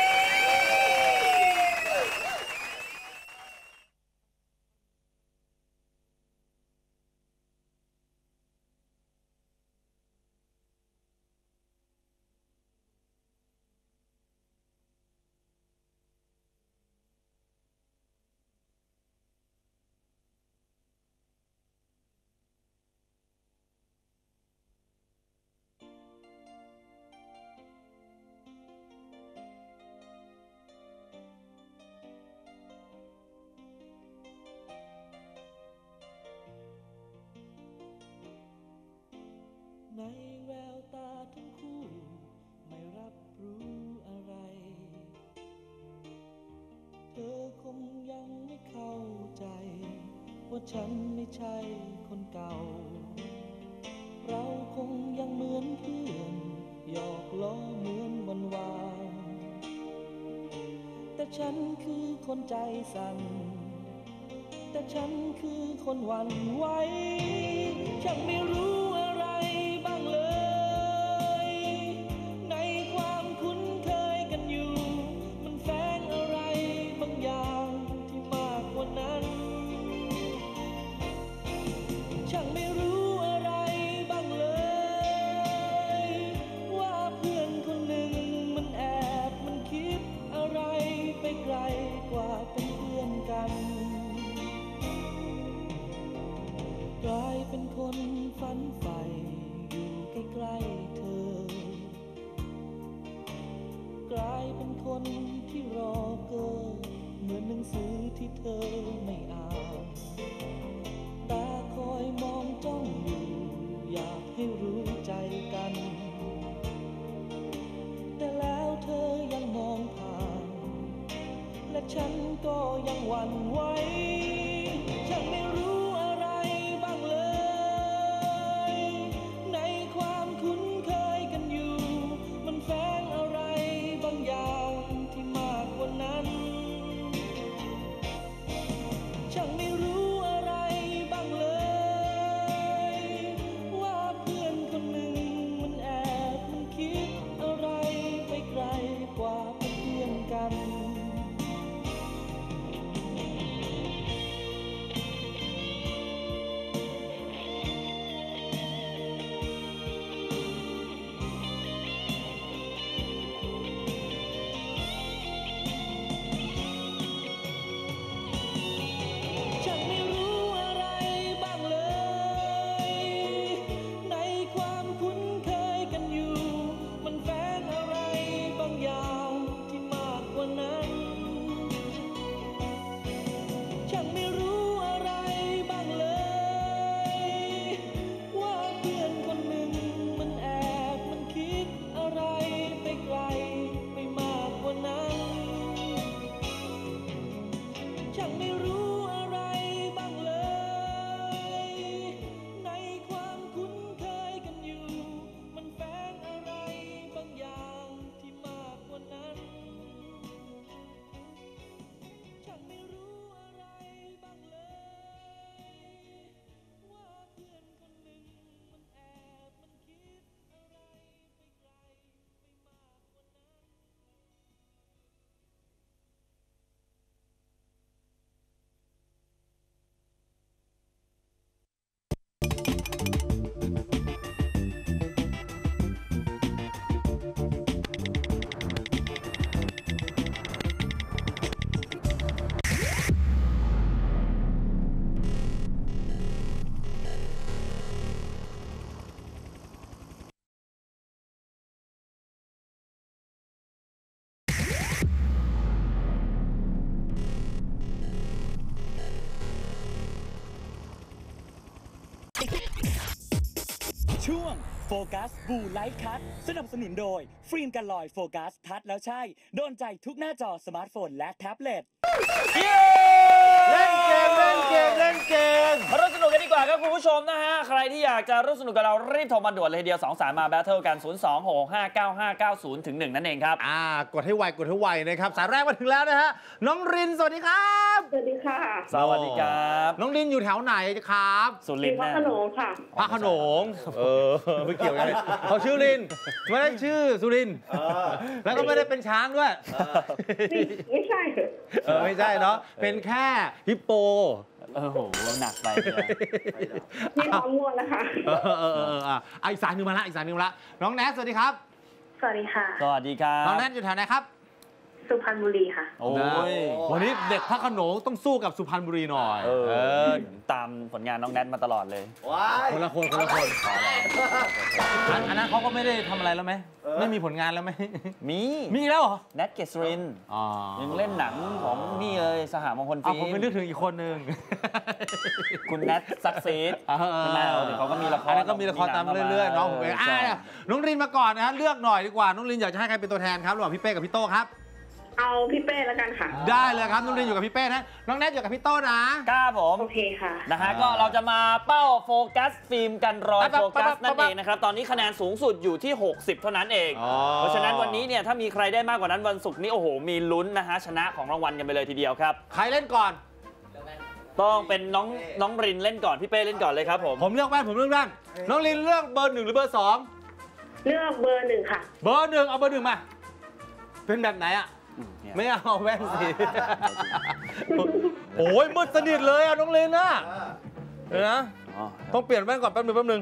ในแววตาทั้งคู่ไม่รับรู้อะไรเธอคงยังไม่เข้าใจว่าฉันไม่ใช่คนเก่าเราคงยังเหมือนเพื่อนหยอกล้อเหมือนวันวานแต่ฉันคือคนใจสั่นแต่ฉันคือคนหวั่นไหวฉันไม่รู้อะไรบ้างเลยในความคุ้นเคยกันอยู่มันแฝงอะไรบางอย่างที่มากกว่านั้นฉันไม่รู้อะไรบ้างเลยว่าเพื่อนคนหนึ่งมันแอบมันคิดอะไรไปไกลกว่าเป็นเพื่อนกันกลายเป็นคนฝันใฝ่อยู่ใกล้ๆเธอกลายเป็นคนที่รอเกอเหมือนหนังสือที่เธอไม่อ่านตาคอยมองจ้องอยู่อยากให้รู้ใจกันแต่แล้วเธอยังมองผ่านและฉันก็ยังหวั่นไหวฉันไม่รู้อะไรบ้างเลยในความคุ้นเคยกันอยู่มันแฝงอะไรบางอย่างที่มากกว่านั้นฉันไม่รู้อะไรบ้างเลยว่าเพื่อนคนหนึ่งมันแอบมันคิดอะไรไปไกลกว่าเป็นเพื่อนกันฉันไม่รู้อะไรบ้างเลยในความคุ้นเคยกันอยู่มันแฝงอะไรบางอย่างที่มากกว่านั้นฉันไม่รู้อะไรบ้างเลยว่าเพื่อนคนหนึ่งมันแอบมันคิดอะไรไปไกลไปมากกว่านั้นฉันไม่รู้อะไรบ้างเลยในความคุ้นเคยกันอยู่มันแฝงอะไรบางอย่างที่มากกว่านั้นฉันไม่รู้อะไรบ้างเลยว่าเพื่อนคนหนึ่งมันแอบมันคิดอะไรไปไกลไปมากกว่านั้นช่วงโฟกัสบูไลท์คัทสนับสนุนโดยฟิล์มกันลอยโฟกัสทัดแล้วใช่โดนใจทุกหน้าจอสมาร์ทโฟนและแท็บเล็ตเล่นเกมมาร่วมสนุกกันดีกว่าครับคุณผู้ชมนะฮะใครที่อยากจะร่วมสนุกกับเรารีบโทรมาด่วนเลยทีเดียว2 สายมาแบทเทิลกัน 026659590 ถึง 1 นั่นเองครับกดให้ไวนะครับสายแรกมาถึงแล้วนะฮะน้องรินสวัสดีครับสวัสดีค่ะสวัสดีครับน้องรินอยู่แถวไหนครับสุรินทร์พระโขนงค่ะพระโขนงไม่เกี่ยวกันเขาชื่อรินไม่ได้ชื่อสุรินทร์แล้วก็ไม่ได้เป็นช้างด้วยไม่ใช่ไม่ใช่เนาะเป็นแค่ฮิปโปโอ้โหหนักไปนี่ท้องง่วงนะคะอีกสายหนึ่งมาละน้องแนทสวัสดีครับสวัสดีค่ะสวัสดีครับน้องแนทอยู่แถวไหนครับสุพรรณบุรีค่ะโอ้ยวันนี้เด็กพระโขนงต้องสู้กับสุพรรณบุรีหน่อยตามผลงานน้องแนทมาตลอดเลยคนละคนอันนั้นเขาก็ไม่ได้ทำอะไรแล้วไหมไม่มีผลงานแล้วไหมมีแล้วเหรอแนทเกษรินยังเล่นหนังของนี่เลยสหมงคลฟิล์มผมไม่นึกถึงอีกคนนึงคุณแนทซักซีดเขาก็มีละครอันนั้นก็มีละครตามเรื่อยๆน้องผมเองน้องรินมาก่อนนะฮะเลือกหน่อยดีกว่าน้องรินอยากจะให้ใครเป็นตัวแทนครับระหว่างพี่เป้กับพี่โต้ครับเอาพี่เป้แล้วกันค่ะได้เลยครับน้องรินอยู่กับพี่เป้นะน้องแนทอยู่กับพี่โต้นะครับผมโอเคค่ะนะฮะก็เราจะมาเป้าโฟกัสฟิล์มกันรอยโฟกัสนั่นเองนะครับตอนนี้คะแนนสูงสุดอยู่ที่60เท่านั้นเองเพราะฉะนั้นวันนี้เนี่ยถ้ามีใครได้มากกว่านั้นวันศุกร์นี้โอ้โหมีลุ้นนะฮะชนะของรางวัลกันไปเลยทีเดียวครับใครเล่นก่อนต้องเป็นน้องรินเล่นก่อนพี่เป้เล่นก่อนเลยครับผมเลือกแว่นน้องรินเลือกเบอร์ 1หรือเบอร์ 2 เลือกเบอร์ 1ค่ะเบอร์ 1เอาเบอร์ 1มาเป็นแบบไหนอะไม่เอาแว่นสิโอ้ยมืดสนิทเลยน้องรินนะนะต้องเปลี่ยนแว่นก่อนแป๊บนึง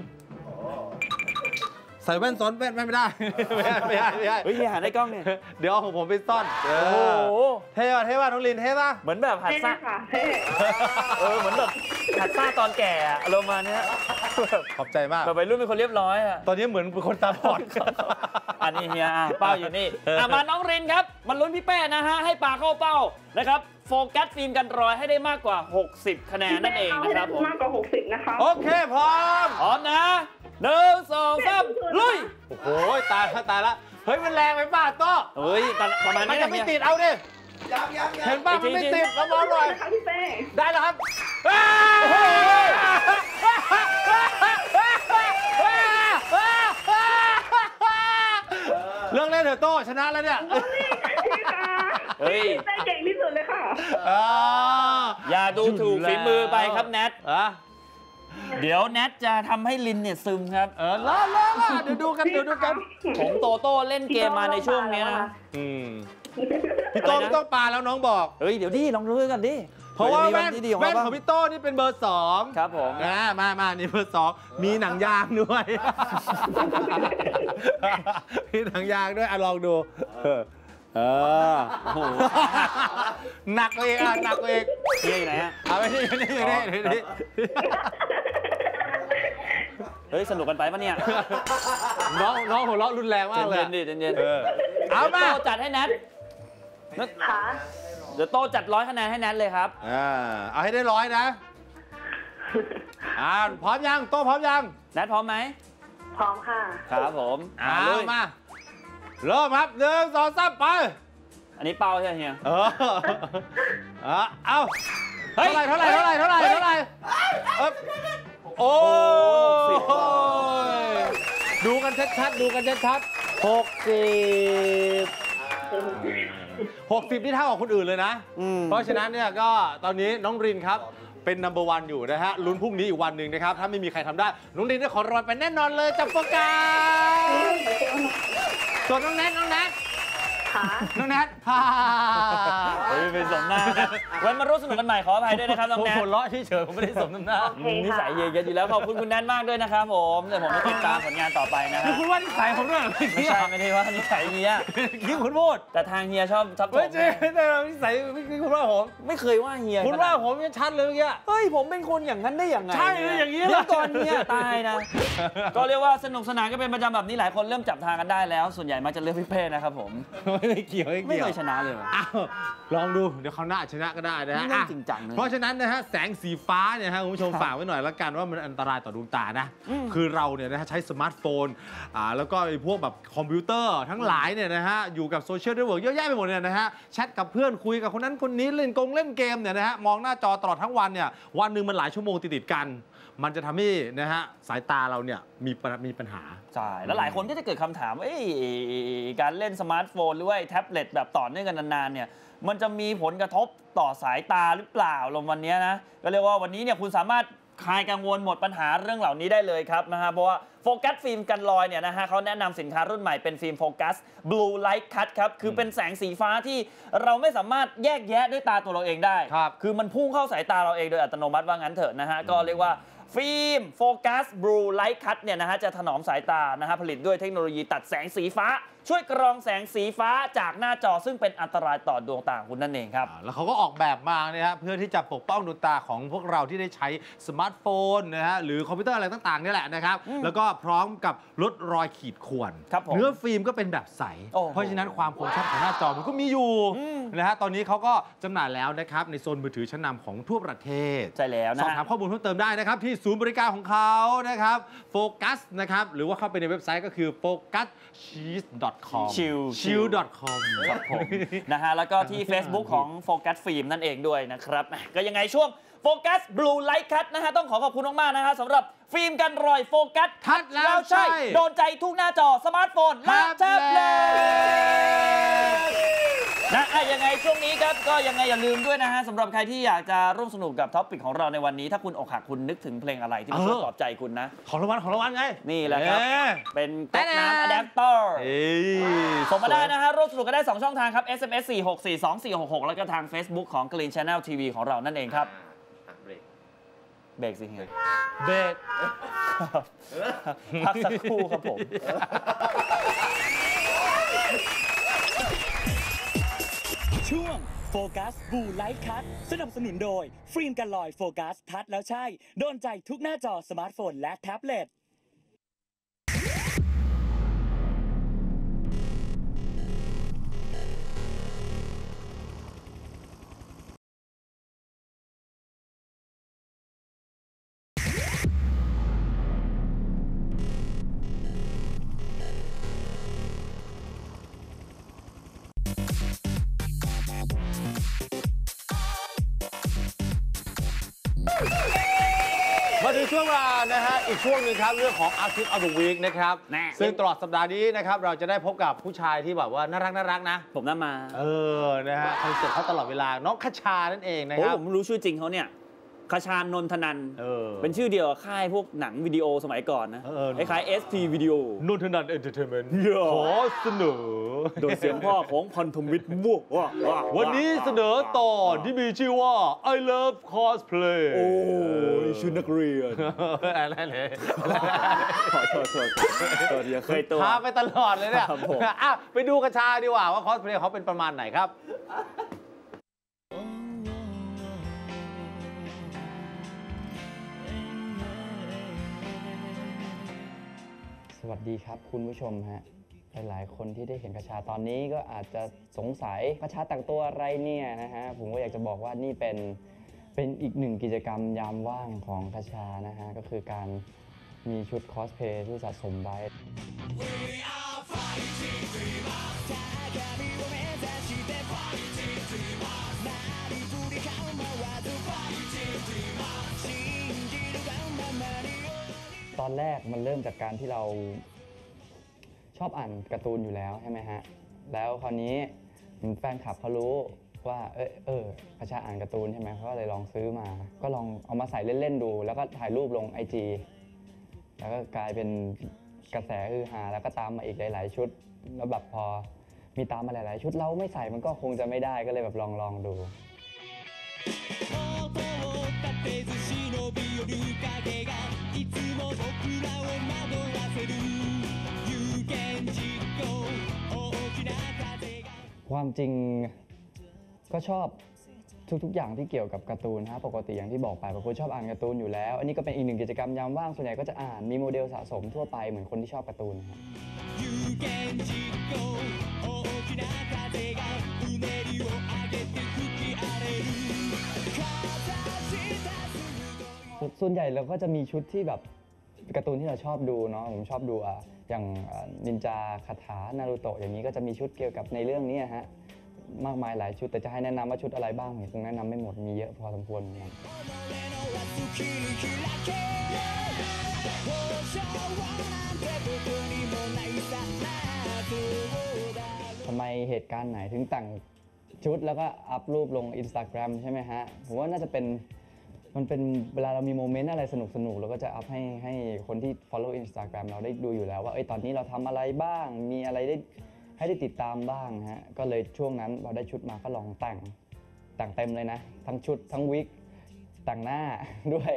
ใส่แว่นซ้อนแว่นไม่ได้เฮ้ยหาได้กล้องเนี่ยเดี๋ยวของผมไปซ่อนโอ้โหเท่ว่ะน้องรินเท่ป่ะเหมือนแบบหัดซ่าเหมือนแบบหัดซ่าตอนแก่อารมณ์มาเนี้ยขอบใจมากแบบวัยรุ่นเป็นคนเรียบร้อยอะตอนนี้เหมือนเป็นคนตาบอดอันนี้เฮียเป้าอยู่นี่มาน้องรินครับมันลุ้นพี่เป้นะฮะให้ปากเข้าเป้านะครับโฟกัสฟิล์มกันรอยให้ได้มากกว่า60คะแนนนั่นเองนะครับผมมากกว่า60นะคะโอเคพร้อมนะ1 2 3ลุยโอ้โหตายละเฮ้ยมันแรงไปป่ะโต้เฮ้ยประมาณนี้มันจะไม่ติดเอาดิเห็นป่ะมันไม่ติดเราบอลหน่อยได้แล้วครับเรื่องเล่นเถอะโต้ชนะแล้วเนี่ยเฮ้ยเก่งที่สุดเลยค่ะอย่าดูถูกฝีมือไปครับแนทเดี๋ยวแนทจะทำให้ลินเนี่ยซึมครับล่าเดี๋ยวดูกันผมโตโต้เล่นเกมมาในช่วงนี้นะพี่โต้ต้องปาแล้วน้องบอกเฮ้ยเดี๋ยวดิลองดูกันดิเพราะว่าแว่นของพี่โต้นี่เป็นเบอร์ 2 ครับผมมานี่เบอร์ 2มีหนังยางด้วยมีหนังยางด้วยลองดูหนักเองหนักเองนี่ไหนฮะเอาไปนี่เฮ้ยสนุกกันไปปะเนี่ยน้องหัวเราะรุนแรงมากเลยเย็นเอามาจัดให้แนทเดี๋ยวโต้จัด100คะแนนให้แนทเลยครับเอาให้ได้100นะพร้อมยังโต้พร้อมยังแนทพร้อมไหมพร้อมค่ะครับผมมาเริ่มครับ1 2 3ไปอันนี้เป้าใช่ไหมเฮียเอาเท่าไหร่โอ้ดูกันชัด60ที่เท่าของคนอื่นเลยนะเพราะฉะนั้นเนี่ยก็ตอนนี้น้องรินครับเป็นนัมเบอร์1อยู่นะฮะลุ้นพรุ่งนี้อีกวันหนึ่งนะครับถ้าไม่มีใครทำได้น้องรินได้ขอรางวัลไปแน่นอนเลยจับโฟกัสส่วนน้องแนทน้องแนทเป็นสมหน้าวันมาร่วมสนุกกันใหม่ขออภัยด้วยนะครับน้องแนทผมหัวเราะเฉยๆผมไม่ได้สมน้ำหน้านิสัยเย็นอยู่แล้วขอบคุณคุณแนทมากด้วยนะครับผมเดี๋ยวผมจะติดตามผลงานต่อไปนะคุณว่านิสัยผมด้วยไม่ใช่ไม่ได้ว่านิสัยเฮียคิดคุณพูดแต่ทางเฮียชอบไม่ใช่แต่นิสัยคุณว่าผมไม่เคยว่าเฮียคุณว่าผมชัดเลยเมื่อกี้เฮ้ยผมเป็นคนอย่างนั้นได้อย่างไงใช่เลยอย่างนี้เดี๋ยวก่อนเฮียตายนะก็เรียกว่าสนุกสนานก็เป็นประจำแบบนี้หลายคนเริ่มจับทางกันได้แล้วส่วนใหญ่มักจะเลือกพี่เป้นะครับผมไม่ได้เกี่ยวไม่เคยชนะเลยลองดูเดี๋ยวเขาหน้าชนะก็ได้นะฮะจริงจังเพราะฉะนั้นนะฮะแสงสีฟ้าเนี่ยฮะคุณผู้ชมฝากไว้หน่อยละกันว่ามันอันตรายต่อดวงตานะคือเราเนี่ยนะฮะใช้สมาร์ทโฟนแล้วก็ไอ้พวกแบบคอมพิวเตอร์ทั้งหลายเนี่ยนะฮะอยู่กับโซเชียลเน็ตเวิร์กเยอะแยะไปหมดเนี่ยนะฮะแชทกับเพื่อนคุยกับคนนั้นคนนี้เล่นเกมเนี่ยนะฮะมองหน้าจอตลอดทั้งวันเนี่ยวันหนึ่งมันหลายชั่วโมงติดกันมันจะทำให้นะฮะสายตาเราเนี่ยมีปัญหาใช่แล้วหลายคนก็จะเกิดคำถามว่าการเล่นสมาร์ทโฟนหรือว่าแท็บเล็ตแบบต่อเนื่องกันนานๆเนี่ยมันจะมีผลกระทบต่อสายตาหรือเปล่าลงวันนี้นะก็เรียกว่าวันนี้เนี่ยคุณสามารถคลายกังวลหมดปัญหาเรื่องเหล่านี้ได้เลยครับนะฮะเพราะว่าโฟกัสฟิล์มกันรอยเนี่ยนะฮะเขาแนะนำสินค้ารุ่นใหม่เป็นฟิล์มโฟกัส Blue Light Cut ครับคือเป็นแสงสีฟ้าที่เราไม่สามารถแยกแยะด้วยตาตัวเราเองได้คือมันพุ่งเข้าสายตาเราเองโดยอัตโนมัติว่างั้นเถอะนะฮะก็เรียกว่าฟิล์มโฟกัส Blue Light Cut เนี่ยนะฮะจะถนอมสายตานะฮะผลิตด้วยเทคโนโลยีตัดแสงสีฟ้าช่วยกรองแสงสีฟ้าจากหน้าจอซึ่งเป็นอันตรายต่อดวงตาคุณนั่นเองครับแล้วเขาก็ออกแบบมาเนี่ยฮะเพื่อที่จะปกป้องดวงตาของพวกเราที่ได้ใช้สมาร์ทโฟนนะฮะหรือคอมพิวเตอร์อะไรต่างๆนี่แหละนะครับแล้วก็พร้อมกับลดรอยขีดข่วนเนื้อฟิล์มก็เป็นแบบใสเพราะฉะนั้นความคมชัดของหน้าจอมันก็มีอยู่นะฮะตอนนี้เขาก็จำหน่ายแล้วนะครับในโซนมือถือชั้นนำของทั่วประเทศใช่แล้วนะสอบถามข้อมูลเพิ่มเติมได้นะครับที่ศูนย์บริการของเขานะครับโฟกัสนะครับหรือว่าเข้าไปในเว็บไซต์ก็คือ focuscheese.com chill.com ครับผมนะฮะแล้วก็ที่ Facebook ของ Focus Film นั่นเองด้วยนะครับก็ยังไงช่วง Focus Blue Light Cut นะฮะต้องขอบคุณมากๆนะฮะสำหรับฟิล์มกันรอยโฟกัสทัดแล้วใช่โดนใจทุกหน้าจอสมาร์ทโฟนและแท็บเล็ตนะยังไงช่วงนี้ครับก็ยังไงอย่าลืมด้วยนะฮะสำหรับใครที่อยากจะร่วมสนุกกับท็อปปิกของเราในวันนี้ถ้าคุณอกหักคุณนึกถึงเพลงอะไรที่มันช่วยปลอบใจคุณนะของรางวัลไงนี่แหละครับเป็นก๊อกน้ำอะแดปเตอร์ส่งมาได้นะฮะร่วมสนุกกันได้2ช่องทางครับ SMS 4642466แล้วก็ทาง Facebook ของ Green Channel TV ของเรานั่นเองครับเบรกสิเฮียเบรกพักสักครู่ครับผมช่วงโฟกัสบูไลท์คัทสนับสนุนโดยฟิล์มกันรอยโฟกัสทัดแล้วใช่โดนใจทุกหน้าจอสมาร์ทโฟนและแท็บเล็ตมาถึงช่วงเวลานะฮะอีกช่วงหนึ่งครับเรื่องของ Artist of the Week นะครับซึ่งตลอดสัปดาห์นี้นะครับเราจะได้พบกับผู้ชายที่แบบว่าน่ารักนะผมน่ามานะฮะคอนเซ็ปต์เขาตลอดเวลาน้องคชานั่นเองนะครับผมรู้ชื่อจริงเขาเนี่ยคชานนทนันเป็นชื่อเดียวกับค่ายพวกหนังวิดีโอสมัยก่อนนะคล้ายๆ ST วิดีโอนนทนันเอนเตอร์เทนเมนต์ขอเสนอโดยเสียงพ่อของพันธมิตรมั่ววันนี้เสนอตอนที่มีชื่อว่า I Love Cosplay โอ้ยชื่อนักเรียนอะไรเลยตัวเดียวเคยตัวพาไปตลอดเลยเนี่ยไปดูคชาดีกว่าว่าคอสเพลย์เขาเป็นประมาณไหนครับสวัสดีครับคุณผู้ชมฮะหลายๆคนที่ได้เห็นคชาตอนนี้ก็อาจจะสงสัยคชาแต่งตัวอะไรเนี่ยนะฮะผมก็อยากจะบอกว่านี่เป็นอีกหนึ่งกิจกรรมยามว่างของคชานะฮะก็คือการมีชุดคอสเพลย์ที่สะสมไว้ตอนแรกมันเริ่มจากการที่เราชอบอ่านการ์ตูนอยู่แล้วใช่ไหมฮะแล้วคราวนี้แฟนคลับเขารู้ว่าคชาอ่านการ์ตูนใช่ไหมเขาก็เลยลองซื้อมาก็ลองเอามาใส่เล่นๆดูแล้วก็ถ่ายรูปลง IG แล้วก็กลายเป็นกระแสฮือฮาแล้วก็ตามมาอีกหลายๆชุดแล้วแบบพอมีตามมาหลายๆชุดเราไม่ใส่มันก็คงจะไม่ได้ก็เลยแบบลองดูความจริงก็ชอบทุกๆอย่างที่เกี่ยวกับการ์ตูนฮะปกติอย่างที่บอกไปผมชอบอ่านการ์ตูนอยู่แล้วอันนี้ก็เป็นอีกหนึ่งกิจกรรมยามว่างส่วนใหญ่ก็จะอ่านมีโมเดลสะสมทั่วไปเหมือนคนที่ชอบการ์ตูนส่วนใหญ่เราก็จะมีชุดที่แบบการ์ตูนที่เราชอบดูเนาะผมชอบดูอย่างนินจาคาถานารูโตะอย่างนี้ก็จะมีชุดเกี่ยวกับในเรื่องนี้ฮะมากมายหลายชุดแต่จะให้แนะนำว่าชุดอะไรบ้างผมคงแนะนำไม่หมดมีเยอะพอสมควรเหมือนกัน好きに開け保証なんてどこにもないさそうだทำไมเหตุการณ์ไหนถึงแต่งชุดแล้วก็อัพรูปลง Instagram ใช่ไหมฮะผมว่าน่าจะเป็นมันเป็นเวลาเรามีโมเมนต์อะไรสนุกเราก็จะอัพให้คนที่ follow Instagram เราได้ดูอยู่แล้วว่าตอนนี้เราทำอะไรบ้างมีอะไรให้ได้ติดตามบ้างฮะก็เลยช่วงนั้นพอได้ชุดมาก็ลองแต่งเต็มเลยนะทั้งชุดทั้งวิกแต่งหน้าด้วย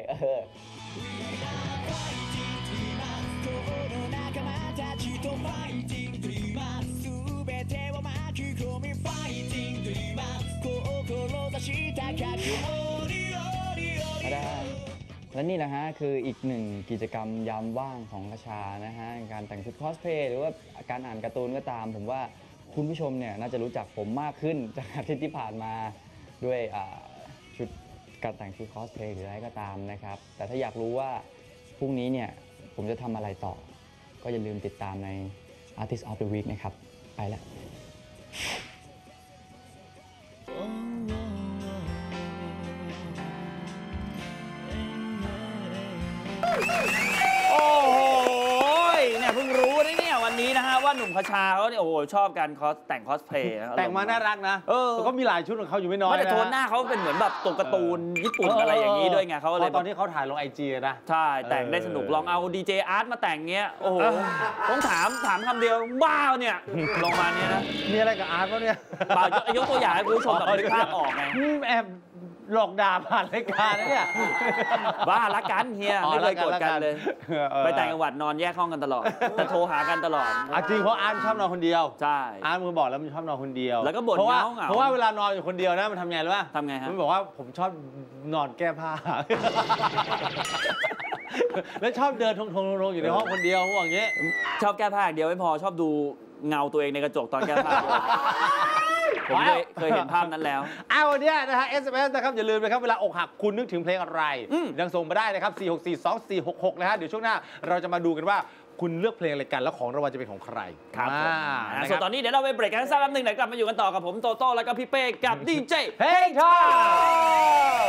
และนี่แหละฮะคืออีกหนึ่งกิจกรรมยามว่างของกระชานะฮะการแต่งชุดคอสเพลย์หรือว่าการอ่านการ์ตูนก็ตามผมว่าคุณผู้ชมเนี่ยน่าจะรู้จักผมมากขึ้นจากอาทิตย์ที่ผ่านมาด้วยชุดการแต่งชุดคอสเพลย์หรืออะไรก็ตามนะครับแต่ถ้าอยากรู้ว่าพรุ่งนี้เนี่ยผมจะทำอะไรต่อก็อย่าลืมติดตามใน Artist of the Week นะครับไปแล้วโอ้โหเนี่ยเพิ่งรู้นะเนี่ยวันนี้นะฮะว่าหนุ่มคชาเขาเนี่ยโอ้โหชอบการแต่งคอสเพลย์แต่งมาน่ารักนะแล้วก็มีหลายชุดของเขาอยู่ไม่น้อยนะแต่โทนหน้าเขาเป็นเหมือนแบบตัวการ์ตูนญี่ปุ่นอะไรอย่างนี้ด้วยไงเขาเลยตอนที่เขาถ่ายลง IG นะใช่แต่งได้สนุกลองเอาดีเจอาร์ตมาแต่งเงี้ยโอ้โหต้องถามคำเดียวบ้าเนี่ยลงมาเนี้ยนะมีอะไรกับอาร์ตวะเนี่ยเปล่ายกตัวอย่างให้คุณผู้ชมแบบนึกภาพออกไงแอบหลอกด่าผ่านรายการนะเนี่ยบ้ารักกันเฮียไม่เคยโกรธกันเลยไปแต่งจังหวัดนอนแยกห้องกันตลอดแต่โทรหากันตลอดจริงเพราะอาร์ตชอบนอนคนเดียวใช่อาร์ตมึงบอกแล้วมันชอบนอนคนเดียวแล้วก็บ่นเหงาเพราะว่าเวลานอนอยู่คนเดียวนะมันทำไงรู้ป่ะทำไงฮะมันบอกว่าผมชอบนอนแก้ผ้าแล้วชอบเดินทงอยู่ในห้องคนเดียวพวกอย่างเงี้ยชอบแก้ผ้าอย่างเดียวไม่พอชอบดูเงาตัวเองในกระจกตอนแก้ผ้าผมเคยเห็นภาพนั้นแล้ววันนี้นะฮะ SMS นะครับอย่าลืมนะครับเวลาอกหักคุณนึกถึงเพลงอะไรยังส่งมาได้นะครับ4642466นะฮะเดี๋ยวช่วงหน้าเราจะมาดูกันว่าคุณเลือกเพลงอะไรกันแล้วของรางวัลจะเป็นของใครครับส่วนตอนนี้เดี๋ยวเราไปเบรกกันสักแป๊บนึงเดี๋ยวกลับมาอยู่กันต่อกับผมโตโต้แล้วก็พี่เป้กับดีเจเพลงทอง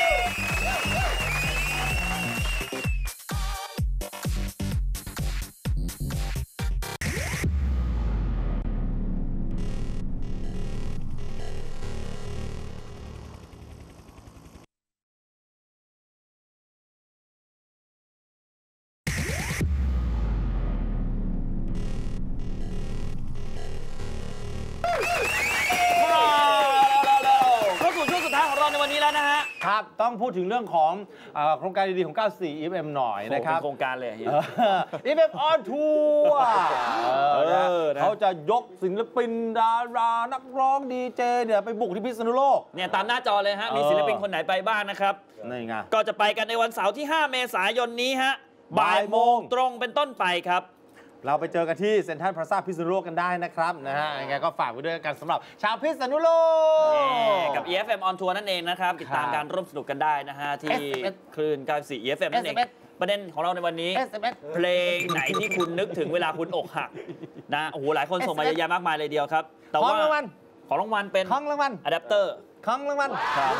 ครับต้องพูดถึงเรื่องของโครงการดีๆของ94 EFM หน่อยนะครับโครงการเลย EFM on Tour เขาจะยกศิลปินดารานักร้องดีเจเนี่ยไปบุกที่พิษณุโลกเนี่ยตามหน้าจอเลยฮะมีศิลปินคนไหนไปบ้างนะครับนี่ไงก็จะไปกันในวันเสาร์ที่5 เมษายนนี้ฮะบ่ายโมงตรงเป็นต้นไปครับเราไปเจอกันที่เซ็นทรัลพลาซ่าพิษณุโลกกันได้นะครับนะฮะยังไงก็ฝากไว้ด้วยกันสำหรับชาวพิษณุโลกกับ EFM on Tour นั่นเองนะครับติดตามการร่วมสนุกกันได้นะฮะที่คลื่น94 EFM นั่นเองประเด็นของเราในวันนี้เพลงไหนที่คุณนึกถึงเวลาคุณอกหักนะโอ้โหหลายคนส่งมาเยอะแยะมากมายเลยเดียวครับแต่ว่าของรางวัลเป็นของรางวัลอะแดปเตอร์ของรางวัลครับ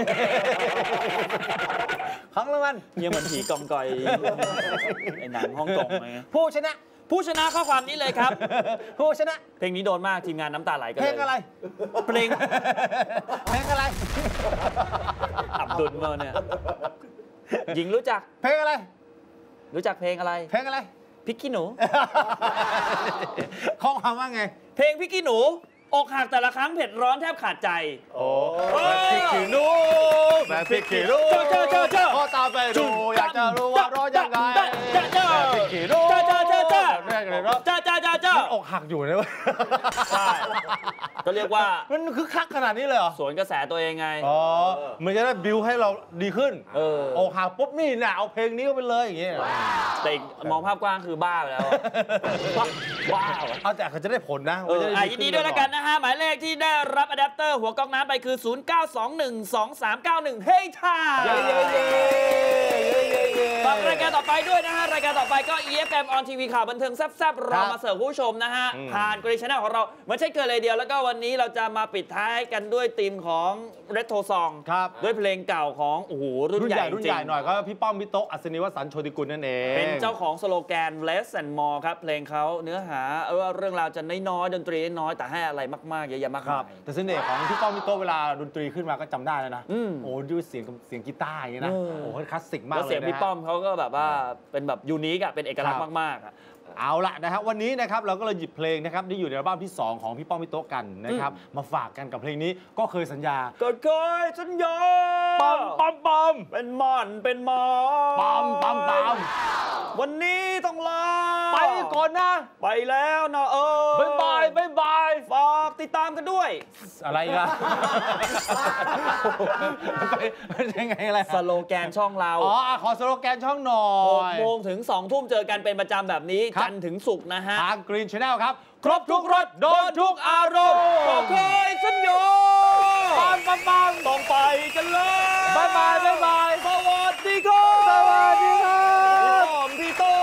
ของรางวัลยังเหมือนผีกองกอยในหนังฮ่องกงเลยผู้ชนะข้อความนี้เลยครับผู้ชนะเพลงนี้โดนมากทีมงานน้ำตาไหลกันเลยเพลงอะไรเพลงอะไรอับดุลเมื่อเนี่ยหญิงรู้จักเพลงอะไรรู้จักเพลงอะไรพริกขี้หนูข้อความว่าไงเพลงพริกขี้หนูอกหักแต่ละครั้งเผ็ดร้อนแทบขาดใจโอ้พริกขี้หนูแบบพริกขี้หนูพอตาไปดูอยากจะรู้ว่าร้อนยังไงพริกขี้หนูอกหักอยู่นะเว้ยใช่ก็เรียกว่ามันคือคักขนาดนี้เลยเหรอสวนกระแสตัวเองไงมันจะได้บิวให้เราดีขึ้นอกหักปุ๊บนี่นะเอาเพลงนี้ก็ไปเลยอย่างเงี้ยแต่มองภาพกว้างคือบ้าไปแล้วบ้าเอาแต่เขาจะได้ผลนะยินดีด้วยแล้วกันนะฮะหมายเลขที่ได้รับอะแดปเตอร์หัวก๊อกน้ำไปคือ09212391เฮ้ยท่าฝากรายการต่อไปด้วยนะฮะรายการต่อไปก็ EFM on TV ข่าวบันเทิงแซ่บๆรอมาเสิร์ฟผู้ชมนะฮะผ่านกรีชแนลของเราไม่ใช่เกินเลยเดียวแล้วก็วันนี้เราจะมาปิดท้ายกันด้วยธีมของเรโทรซองด้วยเพลงเก่าของโอ้โหรุ่นใหญ่หน่อยก็พี่ป้อมพี่โต๊ะอัศนีวสันต์โชติกุลนั่นเองเป็นเจ้าของสโลแกน less and more ครับเพลงเขาเนื้อหาเรื่องราวจะน้อยๆดนตรีน้อยแต่ให้อะไรมากๆเยอะแยะมากมายแต่เสน่ห์ของพี่ป้อมพี่โต๊ะเวลาดนตรีขึ้นมาก็จำได้แล้วนะโอ้ด้วยเสียงกีตาร์อย่างนี้นะโอ้คลาสสิกมากเลยนะเสียงพี่ป้อมเขาก็แบบว่าเป็นแบบยูนิคอะเป็นเอกลักษณ์มากๆเอาละนะครับวันนี้นะครับเราก็เลยหยิบเพลงนะครับที่อยู่ในอัลบั้มที่ 2 ของพี่ป้อมพี่โต๊ะกันนะครับมาฝากกันกับเพลงนี้ก็เคยสัญญาก็เคยสัญญาปอมเป็นม่อนเป็นหมอปอมวันนี้ต้องลาไปก่อนนะไปแล้วนะบ๊ายบายฝากติดตามกันด้วยอะไรล่ะยังไงอะไรสโลแกนช่องเราขอสโลแกนช่องหน่อย 6 โมงถึง 2 ทุ่มเจอกันเป็นประจำแบบนี้จันทร์ถึงศุกร์นะฮะทางกรีนชาแนลครับครบทุกรสโดนทุกอารมณ์ก็เคยสัญญาปังต้องไปกันเลยบ๊ายบายสวัสดีครับพี่ป้อมพี่โต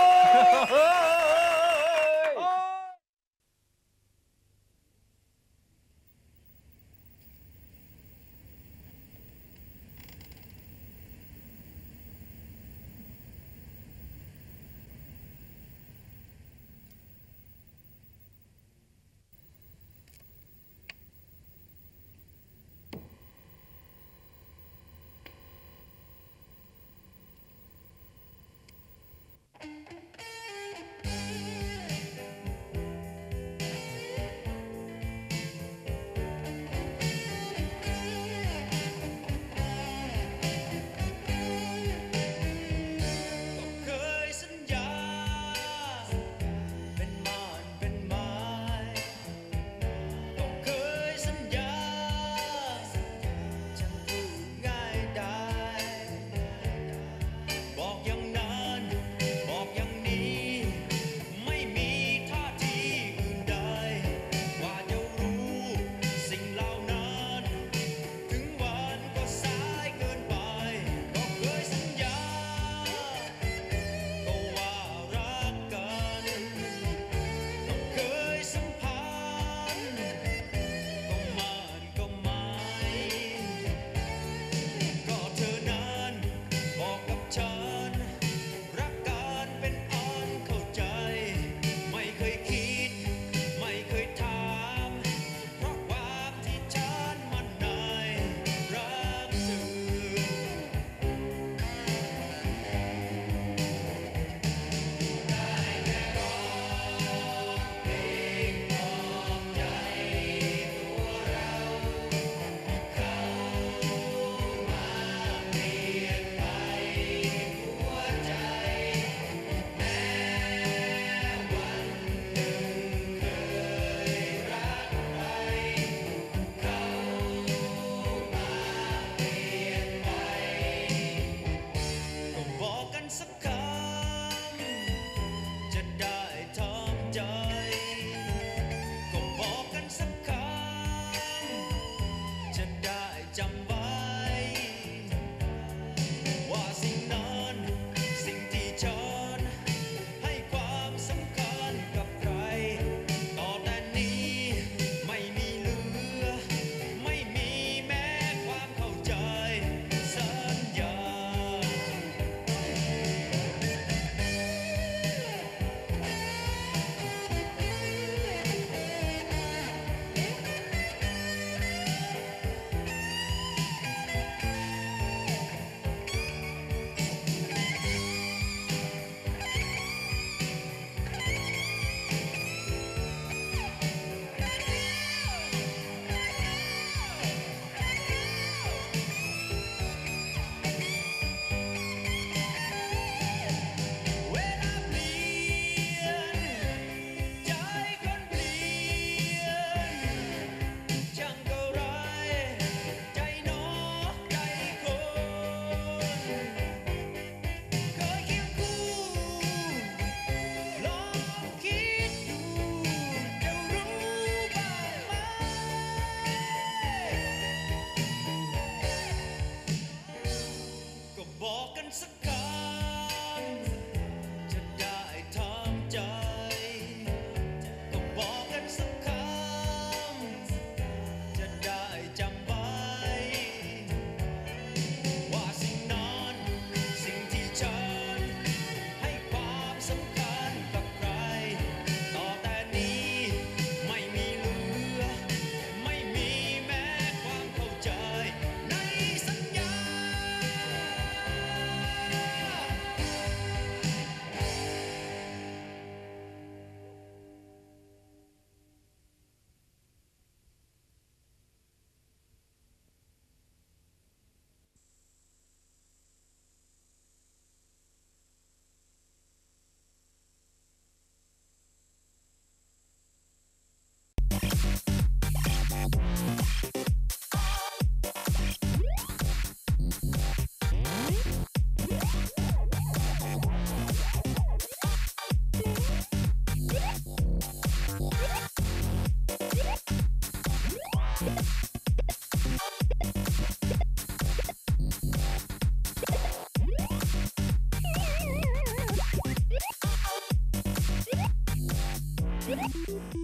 Thank you.